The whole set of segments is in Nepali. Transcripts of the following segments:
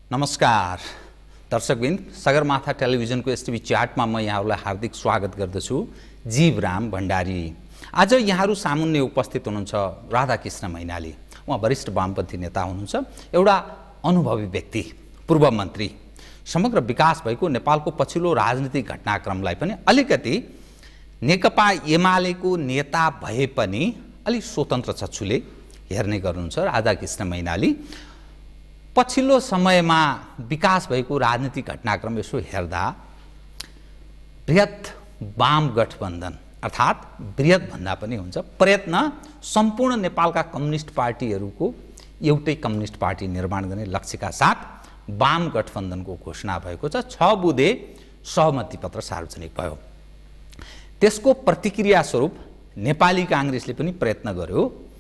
नमस्कार दर्शकबिन, सगरमाथा टेलिभिजनको STV च्याटमा म यहाँहरूलाई हार्दिक स्वागत गर्दछु। जीवराम भण्डारी। आज यहाँहरू सामुन्ने उपस्थित हुनुहुन्छ राधा कृष्ण मैनाली। उहाँ वरिष्ठ वामपन्थी नेता हुनुहुन्छ, एउटा अनुभवी व्यक्ति, पूर्व मन्त्री। समग्र विकास भएको नेपालको पछिल्लो राजनीतिक घटनाक्रमलाई पनि अलिकति नेकपा एमालेको नेता भए पनि अलि स्वतन्त्र चक्षुले हेर्ने गर्नुहुन्छ राधा कृष्ण मैनाली। पछिल्लो समयमा विकास भएको राजनीतिक घटनाक्रम यसो हेर्दा बृहत वाम गठबन्धन अर्थात् बृहत भन्दा पनि हुन्छ प्रयत्न सम्पूर्ण नेपालका कम्युनिस्ट पार्टीहरूको एउटै कम्युनिस्ट पार्टी निर्माण गर्ने लक्ष्यका साथ वाम गठबन्धनको घोषणा भएको छ। 6 बुँदे सहमति पत्र सार्वजनिक भयो। त्यसको प्रतिक्रिया स्वरूप नेपाली कांग्रेसले पनि प्रयत्न गर्यो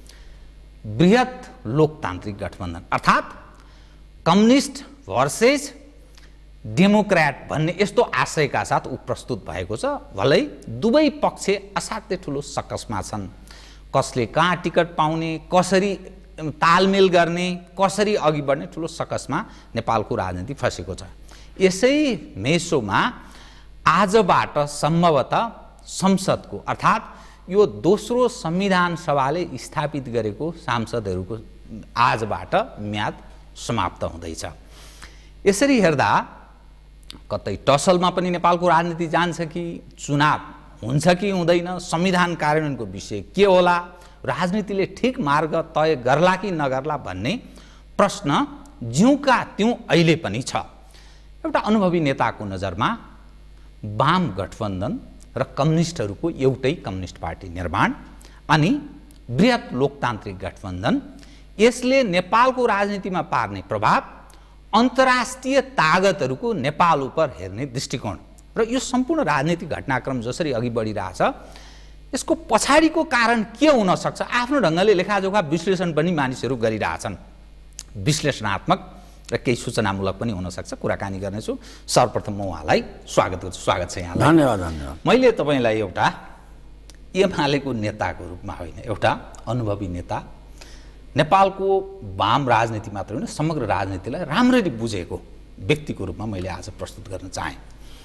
बृहत लोकतान्त्रिक गठबन्धन अर्थात् कम्युनिस्ट भर्सेस डेमोक्रेट भन्ने यस्तो आशयका साथ ऊ प्रस्तुत भएको छ। भलै दुवै पक्ष असाध्यै ठुलो सकसमा छन्। कसले कहाँ टिकट पाउने, कसरी तालमेल गर्ने, कसरी अघि बढ्ने ठुलो सकसमा नेपालको राजनीति फसेको छ। यसै मेसोमा आजबाट सम्भवतः संसदको अर्थात् यो दोस्रो संविधान सभाले स्थापित गरेको सांसदहरूको आजबाट म्याद समाप्त हुँदैछ। यसरी हेर्दा कतै टसलमा पनि नेपालको राजनीति जान्छ कि, चुनाव हुन्छ कि हुँदैन, संविधान कार्यान्वयनको विषय के होला, राजनीतिले ठिक मार्ग तय गर्ला कि नगर्ला भन्ने प्रश्न ज्यूका त्यों अहिले पनि छ। एउटा अनुभवी नेताको नजरमा वाम गठबन्धन र कम्युनिस्टहरूको एउटै कम्युनिस्ट पार्टी निर्माण अनि बृहत लोकतान्त्रिक गठबन्धन, यसले नेपालको राजनीतिमा पार्ने प्रभाव, अन्तर्राष्ट्रिय तागतहरूको नेपाल उप हेर्ने दृष्टिकोण र यो सम्पूर्ण राजनीतिक घटनाक्रम जसरी अघि बढिरहेछ यसको पछाडिको कारण के हुन सक्छ, आफ्नो ढङ्गले लेखाजोखा विश्लेषण पनि मानिसहरू गरिरहेछन्। विश्लेषणात्मक र केही सूचनामूलक पनि हुन सक्छ। कुराकानी गर्नेछु। सर्वप्रथम म उहाँलाई स्वागत गर्छु। स्वागत छ यहाँलाई। धन्यवाद धन्यवाद। मैले तपाईलाई एउटा एमालेको नेताको रूपमा होइन, एउटा अनुभवी नेता, नेपालको वाम राजनीति मात्र होइन समग्र राजनीतिलाई राम्ररी बुझेको व्यक्तिको रूपमा मैले आज प्रस्तुत गर्न चाहेँ।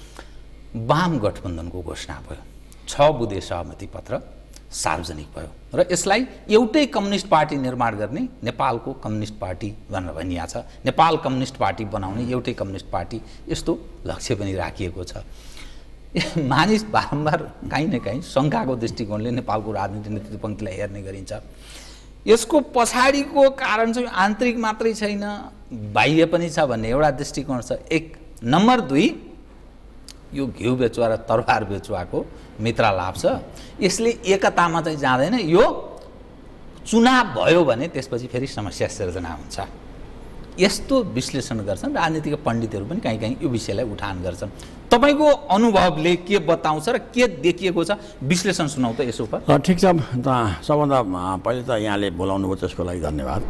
वाम गठबन्धनको घोषणा भयो, 6 बुँदे सहमति पत्र सार्वजनिक भयो र यसलाई एउटै कम्युनिस्ट पार्टी निर्माण गर्ने नेपालको कम्युनिस्ट पार्टी भनेर भनिएको छ। नेपाल कम्युनिस्ट पार्टी बनाउने एउटै कम्युनिस्ट पार्टी, यस्तो लक्ष्य पनि राखिएको छ। मानिस बारम्बार काहीँ न काहीँ शङ्काको दृष्टिकोणले नेपालको राजनीति नेतृत्व पङ्क्तिलाई हेर्ने गरिन्छ। यसको पछाडिको कारण चाहिँ आन्तरिक मात्रै छैन, बाह्य पनि छ भन्ने एउटा दृष्टिकोण छ। 1 नम्बर 2 यो घिउ बेचुवा र तरबार बेचुवाको मित्र लाभ छ। यसले एकतामा चाहिँ जाँदैन। यो चुनाव भयो भने त्यसपछि फेरि समस्या सिर्जना हुन्छ। यस्तो विश्लेषण गर्छन् राजनीतिक पण्डितहरू पनि कहीँ कहीँ यो विषयलाई उठान गर्छन्। तपाईको अनुभवले के बताउँछ र के देखिएको छ, विश्लेषण सुनाउ त यसो पर। ठिक छ। सबभन्दा पहिले त यहाँले बोलाउनु भयो त्यसको लागि धन्यवाद।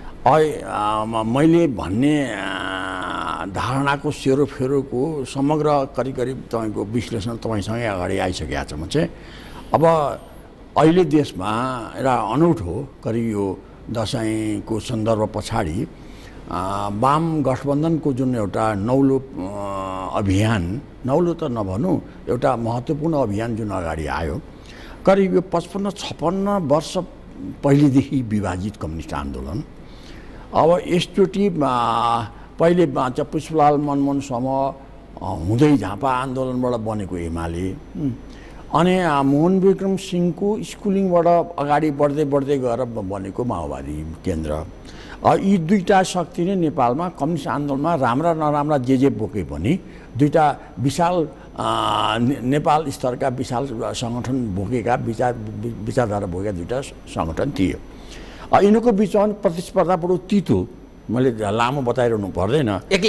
मैले भन्ने धारणाको सेरोफेरोको समग्र करिब तपाईँको विश्लेषण तपाईँसँगै अगाडि आइसकेको छ। म चाहिँ अब अहिले देशमा एउटा अनौठो करिब यो दसैँको सन्दर्भ पछाडि वाम गठबन्धनको जुन एउटा नौलो अभियान, नौलो त नभनौँ, एउटा महत्त्वपूर्ण अभियान जुन अगाडि आयो, करिब यो 55-56 वर्ष पहिलेदेखि विभाजित कम्युनिस्ट आन्दोलन अब यसचोटि पहिले पुष्पलाल मनमोहनसम्म हुँदै झापा आन्दोलनबाट बनेको एमाले अनि मोहन विक्रम सिंहको स्कुलिङबाट अगाडि बढ्दै गएर बनेको माओवादी केन्द्र, यी दुईटा शक्ति नै नेपालमा कम्युनिस्ट आन्दोलनमा राम्रा नराम्रा जे बोके पनि दुईटा विशाल नेपाल स्तरका विशाल सङ्गठन बोकेका विचारधारा बोकेका दुईटा सङ्गठन थियो। यिनीहरूको बिचमा प्रतिस्पर्धा बडो तितो, मैले लामो बताइरहनु पर्दैन।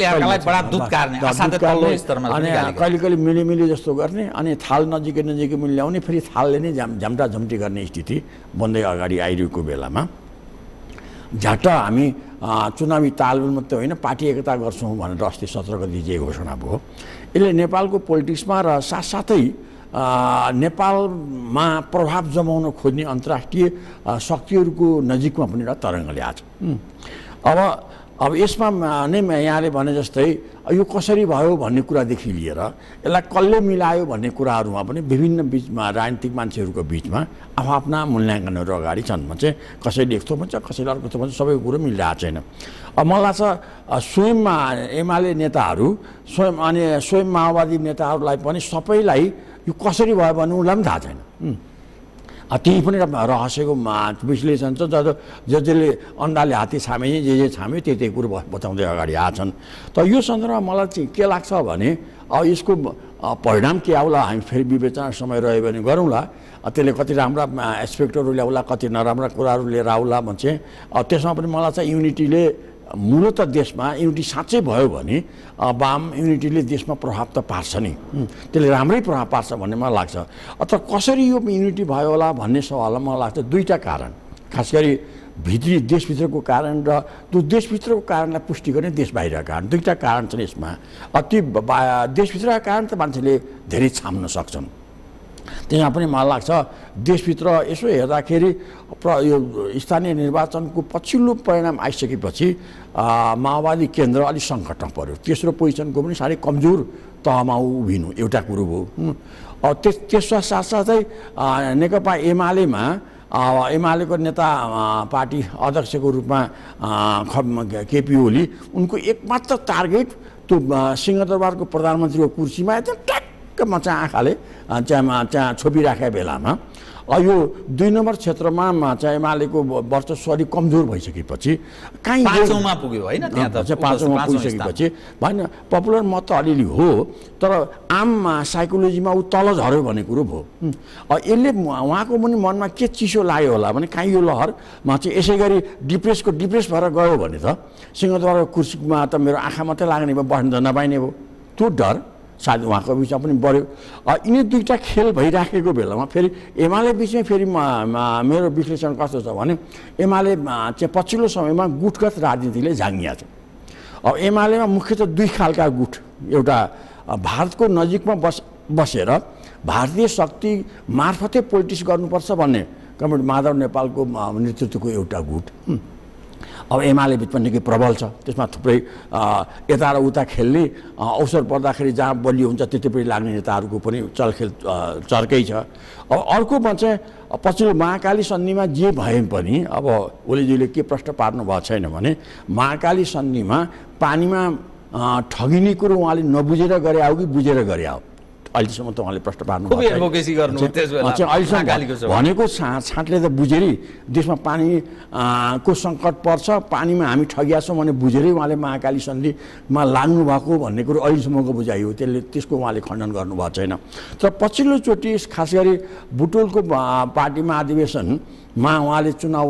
अनि कहिले मिलिमिली जस्तो गर्ने अनि थाल नजिकै ल्याउने, फेरि थालले नै झम्टा झम्टी गर्ने स्थिति बन्दै अगाडि आइरहेको बेलामा झट्ट हामी चुनावी तालमेल मात्रै होइन पार्टी एकता गर्छौँ भनेर अस्ति 17 गते जे घोषणा भयो, यसले नेपालको पोलिटिक्समा र साथसाथै नेपालमा प्रभाव जमाउन खोज्ने अन्तर्राष्ट्रिय शक्तिहरूको नजिकमा पनि एउटा तरङ्ग ल्याएको छ। अब अब यसमा नै यहाँले भने जस्तै यो कसरी भयो भन्ने कुरादेखि लिएर यसलाई कसले मिलायो भन्ने कुराहरूमा पनि विभिन्न बिचमा राजनीतिक मान्छेहरूको बिचमा आफ्ना मूल्याङ्कनहरू अगाडि छन् भन्छ। कसैले यस्तो भन्छ, कसैले अर्को भन्छ, सबैको कुरो मिलिरहेको छैन। अब मलाई लाग्छ स्वयंमा एमाले नेताहरू स्वयं माओवादी नेताहरूलाई पनि सबैलाई यो कसरी भयो भन्ने उनीलाई पनि थाहा छैन। त्यही पनि रहस्यको विश्लेषण छ। जसले अन्डाले हात्ती छामे जे छाम्यो त्यही कुरो बताउँदै अगाडि आएछन्। त यो सन्दर्भमा मलाई चाहिँ के लाग्छ भने अब यसको परिणाम के आउला हामी फेरि विवेचना समय रह्यो भने गरौँला। त्यसले कति राम्रा एस्पेक्टहरू ल्याउला, कति नराम्रा कुराहरू लिएर आउला भन्छ। त्यसमा पनि मलाई चाहिँ युनिटीले मूलत देशमा युनिटी साँच्चै भयो भने वाम युनिटीले देशमा प्रभाव त पार्छ नि, त्यसले राम्रै प्रभाव पार्छ भन्ने मलाई लाग्छ। अथवा कसरी यो युनिटी भयो होला भन्ने सवालमा मलाई लाग्छ दुईवटा कारण, खास गरी भित्री देशभित्रको कारण र त्यो देशभित्रको कारणलाई पुष्टि गर्ने देश बाहिरका कारण, दुईवटा कारण छन् यसमा। ती देशभित्रका कारण त मान्छेले धेरै छाम्न सक्छन्। त्यहाँ पनि मलाई लाग्छ देशभित्र यसो हेर्दाखेरि यो स्थानीय निर्वाचनको पछिल्लो परिणाम आइसकेपछि माओवादी केन्द्र अलिक सङ्कटमा पर्यो। तेस्रो पोजिसनको पनि साह्रै कमजोर तहमा उभिनु एउटा कुरो भयो। त्यसका साथसाथै नेकपा एमालेमा एमालेको नेता पार्टी अध्यक्षको रूपमा केपी ओली उनको एकमात्र टार्गेट त्यो सिंहदरबारको प्रधानमन्त्रीको कुर्सीमा ट्याक्कमा चाहिँ आँखाले त्यहाँ छोपिराखेका बेलामा यो 2 नम्बर क्षेत्रमा चाहिँ एमालेको वर्चस्व अलिक कमजोर भइसकेपछि कहीँ 5औँमा पुग्यो होइन, त्यहाँ त 5औँमा पुगिसकेपछि भएन। पपुलर मत त अलिअलि हो तर आम साइकोलोजीमा ऊ तल झऱ्यो भन्ने कुरो भयो। यसले उहाँको पनि मनमा के चिसो लाग्यो होला भने कहीँ यो लहरमा चाहिँ यसै गरी डिप्रेस भएर गयो भने त सिंहदरबारको कुर्सीमा त मेरो आँखा मात्रै लाग्ने भयो, बस्न त नपाइने भयो। त्यो डर सायद उहाँको बिचमा पनि बढ्यो। यिनी दुईवटा खेल भइराखेको बेलामा फेरि एमाले बिचमै फेरि मेरो विश्लेषण कस्तो छ भने एमाले चाहिँ पछिल्लो समयमा गुटगत राजनीतिले झाङ्गिया छ। अब एमालेमा मुख्यतः दुई खालका गुट, एउटा भारतको नजिकमा बसेर भारतीय शक्ति मार्फतै पोलिटिक्स गर्नुपर्छ भन्ने कमरेड माधव नेपालको नेतृत्वको एउटा गुट। अब एमाले बिचमा निकै प्रबल छ, त्यसमा थुप्रै यता र उता खेल्ने अवसर पर्दाखेरि जहाँ बलियो हुन्छ त्यतिपट्टि लाग्ने नेताहरूको पनि चलखेल चर्कै छ। अब अर्कोमा चाहिँ पछिल्लो महाकाली सन्धिमा जे भए पनि अब ओलीजीले के प्रश्न पार्नु भएको छैन भने महाकाली सन्धिमा पानीमा ठगिने कुरो उहाँले नबुझेर गरे आऊ कि बुझेर गरे आऊ अहिलेसम्म त उहाँले प्रश्न पार्नु भनेको छाँटले त बुझेरै देशमा पानीको सङ्कट पर्छ, पानीमा हामी ठगिया छौँ भने बुझेरै उहाँले महाकाली सन्धिमा लाग्नु भएको भन्ने कुरो अहिलेसम्मको बुझाइ हो। त्यसको उहाँले खण्डन गर्नुभएको छैन। तर पछिल्लोचोटि खास गरी बुटोलको पार्टी महाधिवेशनमा उहाँले चुनाव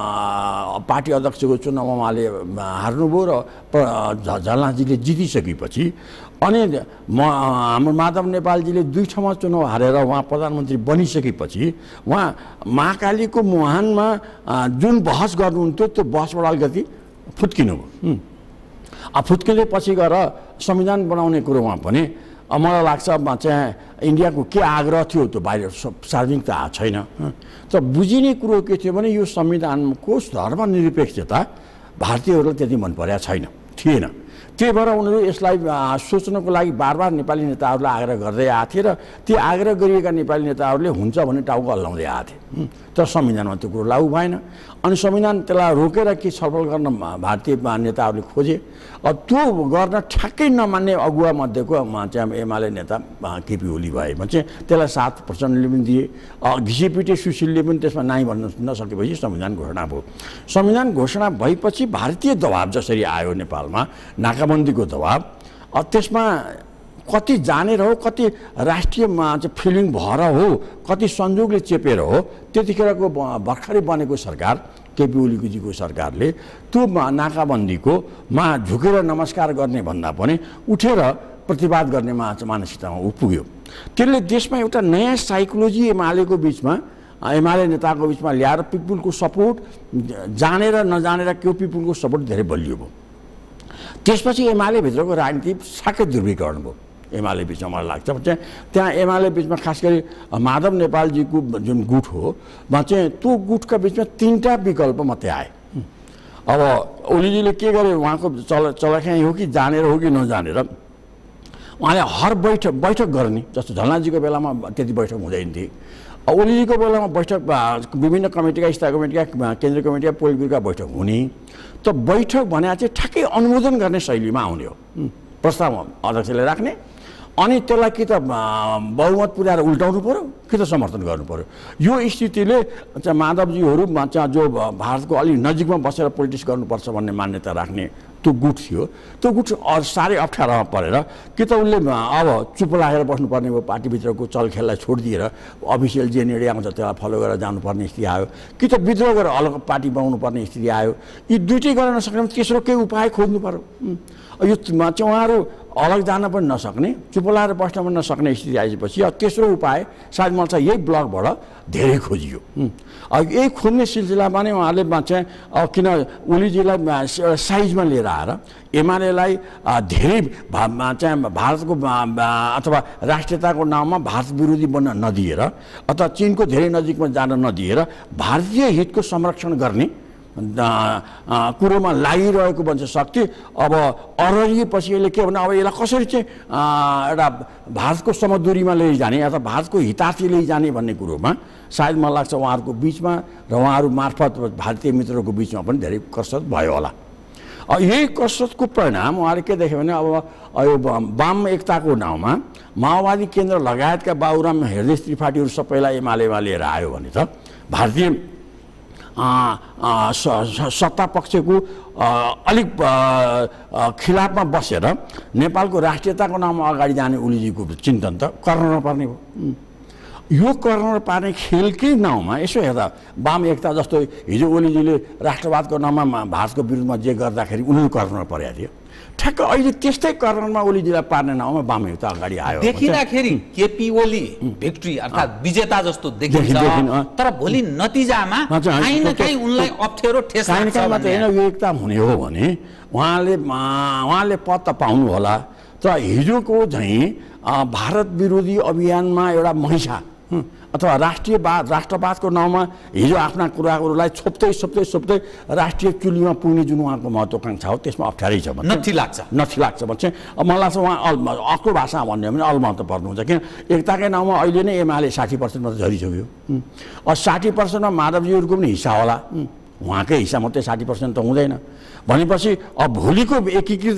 पार्टी अध्यक्षको चुनावमा उहाँले हार्नुभयो र झलनाथजीले जितिसकेपछि अनि हाम्रो माधव नेपालजीले 2 ठाउँमा चुनाव हारेर उहाँ प्रधानमन्त्री बनिसकेपछि उहाँ महाकालीको मुहानमा जुन बहस गर्नुहुन्थ्यो त्यो बहसबाट अलिकति फुत्किनुभयो। फुत्किँदैपछि गएर संविधान बनाउने कुरोमा पनि मलाई लाग्छ चाहिँ इन्डियाको के आग्रह थियो त्यो बाहिर सार्वजनिक त आएको छैन। त बुझिने कुरो के थियो भने यो संविधानको धर्मनिरपेक्षता भारतीयहरूलाई त्यति मन परेको थिएन। त्यही भएर उनीहरू यसलाई सोच्नको लागि बार नेपाली नेताहरूलाई आग्रह गर्दै आएको थिए र ती आग्रह गरिएका नेपाली नेताहरूले हुन्छ भने टाउको हल्लाउँदै आएको थिए। तर संविधानमा त्यो कुरो लागू भएन। अनि संविधान त्यसलाई रोकेर के छलफल गर्न भारतीय नेताहरूले खोजे। त्यो गर्न ठ्याक्कै नमान्ने अगुवा मध्येको चाहिँ एमाले नेता केपी ओली भए चाहिँ त्यसलाई 7% पनि दिए। घिसिपिटे सुशीलले पनि त्यसमा नाइ भन्न नसकेपछि संविधान घोषणा भयो। संविधान घोषणा भएपछि भारतीय दबाब जसरी आयो नेपालमा नाकाबन्दीको दबाब, त्यसमा कति जानेर हो, कति राष्ट्रियमा चाहिँ फिलिङ भएर हो, कति संयोगले चेपेर हो, त्यतिखेरको भर्खरै बनेको सरकार केपी ओलीजीको सरकारले त्यो नाकाबन्दीकोमा झुकेर नमस्कार गर्ने भन्दा पनि उठेर प्रतिवाद गर्ने मानसिकतामा पुग्यो। त्यसले देशमा एउटा नयाँ साइकोलोजी एमालेको बिचमा एमाले नेताको बिचमा ल्याएर पिपुलको सपोर्ट जानेर नजानेर त्यो पिपुलको सपोर्ट धेरै बलियो भयो। त्यसपछि एमाले भित्रको राजनीति साकै ध्रुवीकरण भयो एमाले बिचमा मलाई लाग्छ। त्यहाँ एमाले बिचमा खास गरी माधव नेपालजीको जुन गुट हो चाहिँ त्यो गुटका बिचमा 3टा विकल्प मात्रै आए। अब ओलीजीले के गरे उहाँको चलाखाइ हो कि जानेर हो कि नजानेर उहाँले हर बैठक गर्ने, जस्तो झलनाथजीको बेलामा त्यति बैठक हुँदैन थिए। ओलीजीको बेलामा बैठक विभिन्न कमिटीका, स्थायी कमिटीका, केन्द्रीय कमिटीका, पोलिट ब्युरोका बैठक हुने। त बैठक भने चाहिँ ठ्याक्कै अनुमोदन गर्ने शैलीमा आउने हो। प्रस्ताव अध्यक्षले राख्ने, अनि त्यसलाई कि त बहुमत पुर्याएर उल्टाउनु पर्यो कि त समर्थन गर्नु पर्यो। यो स्थितिले चाहिँ माधवजीहरू जो भारतको अलिक नजिकमा बसेर पोलिटिक्स गर्नुपर्छ भन्ने मान्यता राख्ने त्यो गुट थियो। त्यो गुट साह्रै अप्ठ्यारोमा परेर कि त उसले अब चुप लागेर बस्नुपर्ने भयो, पार्टीभित्रको चलखेललाई छोडिदिएर अफिसियल जे निर्णय आउँछ त्यसलाई फलो गरेर जानुपर्ने स्थिति आयो, कि त विद्रोह गरेर अलग पार्टी बनाउनु पर्ने स्थिति आयो। यी दुइटै गर्न नसक्ने तेस्रो केही उपाय खोज्नु पर्यो। यो चाहिँ उहाँहरू अलग जान पनि नसक्ने, चुप लागेर बस्न पनि नसक्ने स्थिति आएपछि अब तेस्रो उपाय सायद मलाई चाहिँ यही ब्लकबाट धेरै खोजियो। अब यही खोज्ने सिलसिलामा नै उहाँले चाहिँ किन ओलीजीलाई साइजमा लिएर आएर एमालेलाई धेरै चाहिँ भारतको अथवा राष्ट्रियताको नाममा भारत विरोधी बन्न नदिएर अथवा चिनको धेरै नजिकमा जान नदिएर भारतीय हितको संरक्षण गर्ने कुरोमा लागिरहेको भन्छ शक्ति अब अररिएपछि यसले के भने अब यसलाई कसरी चाहिँ एउटा भारतको समदूरीमा लैजाने अथवा भारतको हितार्थी लैजाने भन्ने कुरोमा सायद मलाई लाग्छ उहाँहरूको बिचमा र उहाँहरू मार्फत भारतीय मित्रहरूको बिचमा पनि धेरै कसरत भयो होला। यही कसरतको परिणाम उहाँले के देख्यो भने अब यो वाम एकताको नाउँमा माओवादी केन्द्र लगायतका बाबुराम हृदय त्रिपाठीहरू सबैलाई एमालेमा लिएर आयो भने त भारतीय सत्ता पक्षको अलिक खिलाफमा बसेर नेपालको राष्ट्रियताको नाममा अगाडि जाने ओलीजीको चिन्तन त गर्न नपर्ने हो। यो गर्न पार्ने खेलकै नाउँमा यसो हेर्दा वाम एकता जस्तो हिजो ओलीजीले राष्ट्रवादको नाममा भारतको विरुद्धमा जे गर्दाखेरि उनीहरू गर्न परेको थियो, ठ्याक्क अहिले त्यस्तै कर्णमा ओलीजीलाई पार्ने नाउँमा वाम एकता अगाडि आयो। देखिँदाखेरि केपी ओली भिक्ट्री अर्थात् विजेता जस्तो देखिन्छ, तर भोलि नतिजामा काहीँ न काहीँ उनलाई अप्ठ्यारो ठेस लाग्छ। यो एकता हुने हो भने उहाँले पद त पाउनु होला, तर हिजोको झैँ भारत विरोधी अभियानमा एउटा महिषा अथवा राष्ट्रवादको नाउँमा हिजो आफ्ना कुराहरूलाई छोप्दै राष्ट्रिय चुलीमा पुग्ने जुन उहाँको महत्त्वाकांक्षा हो त्यसमा अप्ठ्यारै छ भन्छ, नथी लाग्छ भन्छ। अब मलाई लाग्छ उहाँ अर्को भाषा भन्यो भने अलमा त पर्नुहुन्छ, किन एकताकै नाउँमा अहिले नै एमाले 60% मात्रै झरिसक्यो। 60%मा माधवजीहरूको पनि हिस्सा होला, उहाँकै हिस्सा मात्रै 60% त हुँदैन भनेपछि अब भोलिको एकीकृत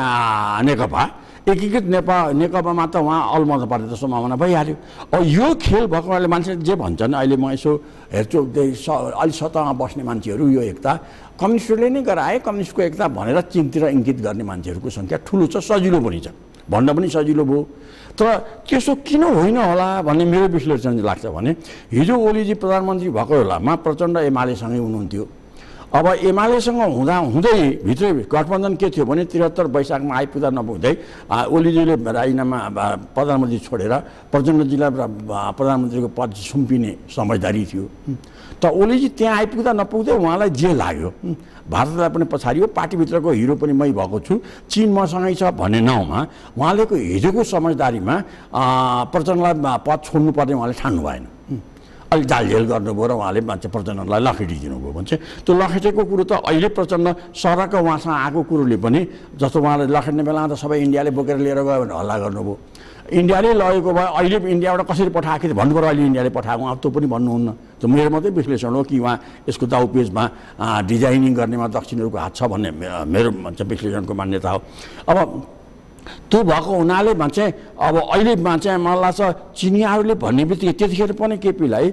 एकीकृत नेकपामा त उहाँ अलमत पर्ने त सम्भावना भइहाल्यो। अब यो खेल भएकोले मान्छे जे भन्छन् अहिले म यसो हेर्छु अलि सतहमा बस्ने मान्छेहरू यो एकता कम्युनिस्टहरूले नै गराए, कम्युनिस्टको एकता भनेर चिनतिर इङ्गित गर्ने मान्छेहरूको सङ्ख्या ठुलो छ, सजिलो पनि छ, भन्न पनि सजिलो भयो। तर त्यसो किन होइन होला भन्ने मेरो विश्लेषण लाग्छ भने हिजो ओलीजी प्रधानमन्त्री भएको बेलामा प्रचण्ड एमालेसँगै हुनुहुन्थ्यो। अब एमालेसँग हुँदै भित्रै गठबन्धन के थियो भने 73 वैशाखमा आइपुग्दा नपुग्दै ओलीजीले राजीनामा प्रधानमन्त्री छोडेर प्रचण्डजीलाई प्रधानमन्त्रीको पद सुम्पिने समझदारी थियो। त ओलीजी त्यहाँ आइपुग्दा नपुग्दै उहाँलाई जे लाग्यो भारतलाई पनि पछाडियो, पार्टीभित्रको हिरो पनि मै भएको छु, चिन मसँगै छ भन्ने नाउँमा उहाँले हिजोको समझदारीमा प्रचण्डलाई पद छोड्नुपर्ने उहाँले ठान्नु भएन, अलिक जालझेल गर्नुभयो र उहाँले मान्छे प्रचण्डलाई लखेटिदिनुभयो भन्छ। त्यो लखेटेको कुरो त अहिले प्रचण्ड सरक उहाँसँग आएको कुरोले पनि जस्तो उहाँले लखेट्ने बेलामा त सबै इन्डियाले बोकेर लिएर गयो भने हल्ला गर्नुभयो। इन्डियाले लगेको भए अहिले इन्डियाबाट कसरी पठाएको भन्नु पऱ्यो, अहिले इन्डियाले पठाएको अब त्यो पनि भन्नुहुन्न। त्यो मेरो मात्रै विश्लेषण हो कि उहाँ यसको दाउपेजमा डिजाइनिङ गर्नेमा दक्षिणहरूको हात छ भन्ने मेरो विश्लेषणको मान्यता हो। अब त्यो भएको हुनाले चाहिँ अब अहिले चाहिँ मलाई लाग्छ चिनियाहरूले भन्ने बित्तिकै त्यतिखेर पनि केपीलाई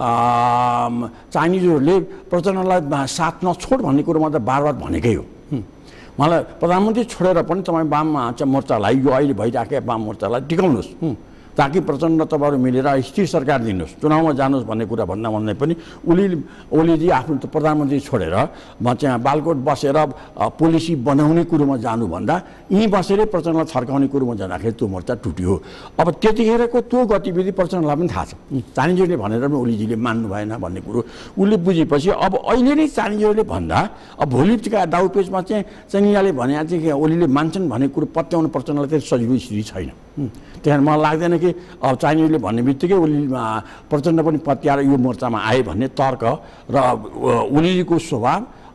चाइनिजहरूले प्रचण्डलाई साथ नछोड भन्ने कुरोमा त बार भनेकै हो। मलाई प्रधानमन्त्री छोडेर पनि तपाईँ वाम मोर्चालाई यो अहिले भइराखेको वाम मोर्चालाई टिकाउनुहोस् ताकि प्रचण्ड तपाईँहरू मिलेर स्थिर सरकार दिनुहोस्, चुनावमा जानुहोस् भन्ने कुरा भन्दा पनि ओलीजी आफ्नो प्रधानमन्त्री छोडेर चाहिँ बालकोट बसेर पोलिसी बनाउने कुरोमा जानुभन्दा यहीँ बसेरै प्रचण्डलाई थर्काउने कुरोमा जाँदाखेरि त्यो मोर्चा टुट्यो। अब त्यतिखेरको त्यो गतिविधि प्रचण्डलाई पनि थाहा छ, चाइनिजहरूले भनेर पनि ओलीजीले मान्नु भएन भन्ने कुरो उसले बुझेपछि अब अहिले नै चाइनिजहरूले भन्दा अब भोलिका दाउपेजमा चाहिँ चाइनिजले भने चाहिँ ओलीले मान्छन् भन्ने कुरो पत्याउनु प्रचण्डलाई त्यति सजिलो स्थिति छैन। त्यहाँ मलाई लाग्दैन कि अब चाइनिजले भन्ने बित्तिकै ओली प्रचण्ड पनि पत्याएर यो मोर्चामा आए भन्ने तर्क र ओलीजीको स्वभाव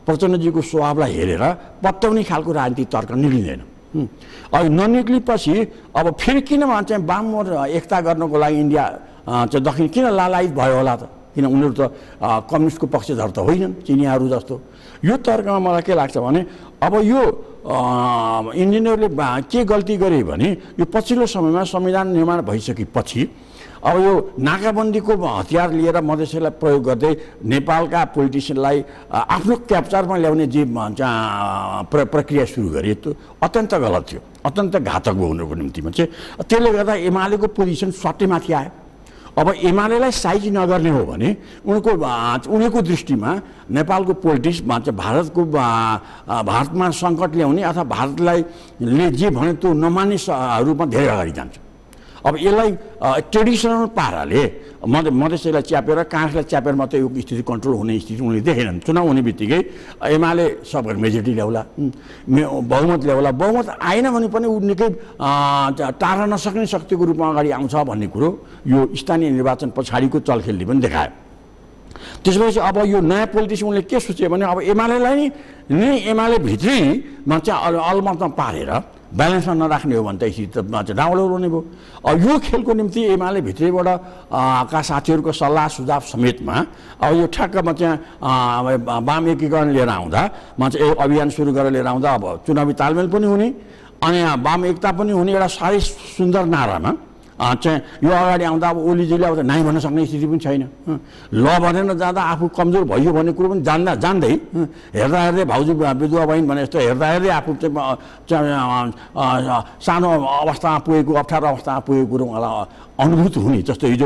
प्रचण्डजीको स्वभावलाई हेरेर पत्याउने खालको राजनीतिक तर्क निक्लिँदैन। अब ननिक्लेपछि अब फेरि किन चाहिँ वाम र एकता गर्नको लागि इन्डिया चाहिँ दक्षिण किन लालायित भयो होला त? किन उनीहरू त कम्युनिस्टको पक्षधर त होइनन् चिनियाहरू जस्तो। यो तर्कमा मलाई के लाग्छ भने अब यो इन्जिनियरले के गल्ती गरे भने यो पछिल्लो समयमा संविधान निर्माण भइसकेपछि अब यो नाकाबन्दीको हतियार लिएर मधेसीलाई प्रयोग गर्दै नेपालका पोलिटिसियनलाई आफ्नो क्याप्चरमा ल्याउने जे प्रक्रिया सुरु गरे त्यो अत्यन्त गलत थियो, अत्यन्त घातक भयो उनीहरूको निम्तिमा चाहिँ। त्यसले गर्दा एमालेको पोजिसन सट्टैमाथि आयो। अब एमालेलाई साइज नगर्ने हो भने उनीहरूको दृष्टिमा नेपालको पोलिटिक्समा चाहिँ भारतमा सङ्कट ल्याउने अथवा भारतलाई जे भने त्यो नमान्ने रूपमा धेरै अगाडि जान्छ। अब यसलाई ट्रेडिसनल पाराले मधेसीलाई च्यापेर काङ्ग्रेसलाई च्यापेर मात्रै यो स्थिति कन्ट्रोल हुने स्थिति उनले देखेनन्। चुनाव हुने बित्तिकै एमाले सबभर मेजोरिटी ल्याउला, बहुमत ल्याउला, बहुमत आएन भने पनि ऊ निकै टार्न नसक्ने शक्तिको रूपमा अगाडि आउँछ भन्ने कुरो यो स्थानीय निर्वाचन पछाडिको चलखेलले पनि देखायो। त्यसपछि अब यो नयाँ पोलिटिक्स उनले के सोचे भने अब एमालेलाई नै एमाले भित्रैमा चाहिँ अलमतमा पारेर ब्यालेन्समा नराख्ने हो भने त स्थिति चाहिँ डाउलो हुने भयो। अब यो खेलको निम्ति एमाले भित्रैबाट का साथीहरूको सल्लाह सुझाव समेतमा अब यो ठ्याक्कमा चाहिँ वाम एकीकरण लिएर आउँदा चाहिँ एक अभियान सुरु गरेर लिएर आउँदा अब चुनावी तालमेल पनि हुने अनि वाम एकता पनि हुने एउटा साह्रै सुन्दर नारामा चाहिँ यो अगाडि आउँदा अब ओलीजीले अब नाइ भन्न सक्ने स्थिति पनि छैन। ल भनेर जाँदा आफू कमजोर भयो भन्ने कुरो पनि जान्दै हेर्दा हेर्दै भाउजू विधवा बहिनी भने जस्तो हेर्दा हेर्दै आफू चाहिँ सानो अवस्थामा पुगेको अप्ठ्यारो अवस्थामा पुगेको कुरो मलाई अनुभूत हुने जस्तो हिजो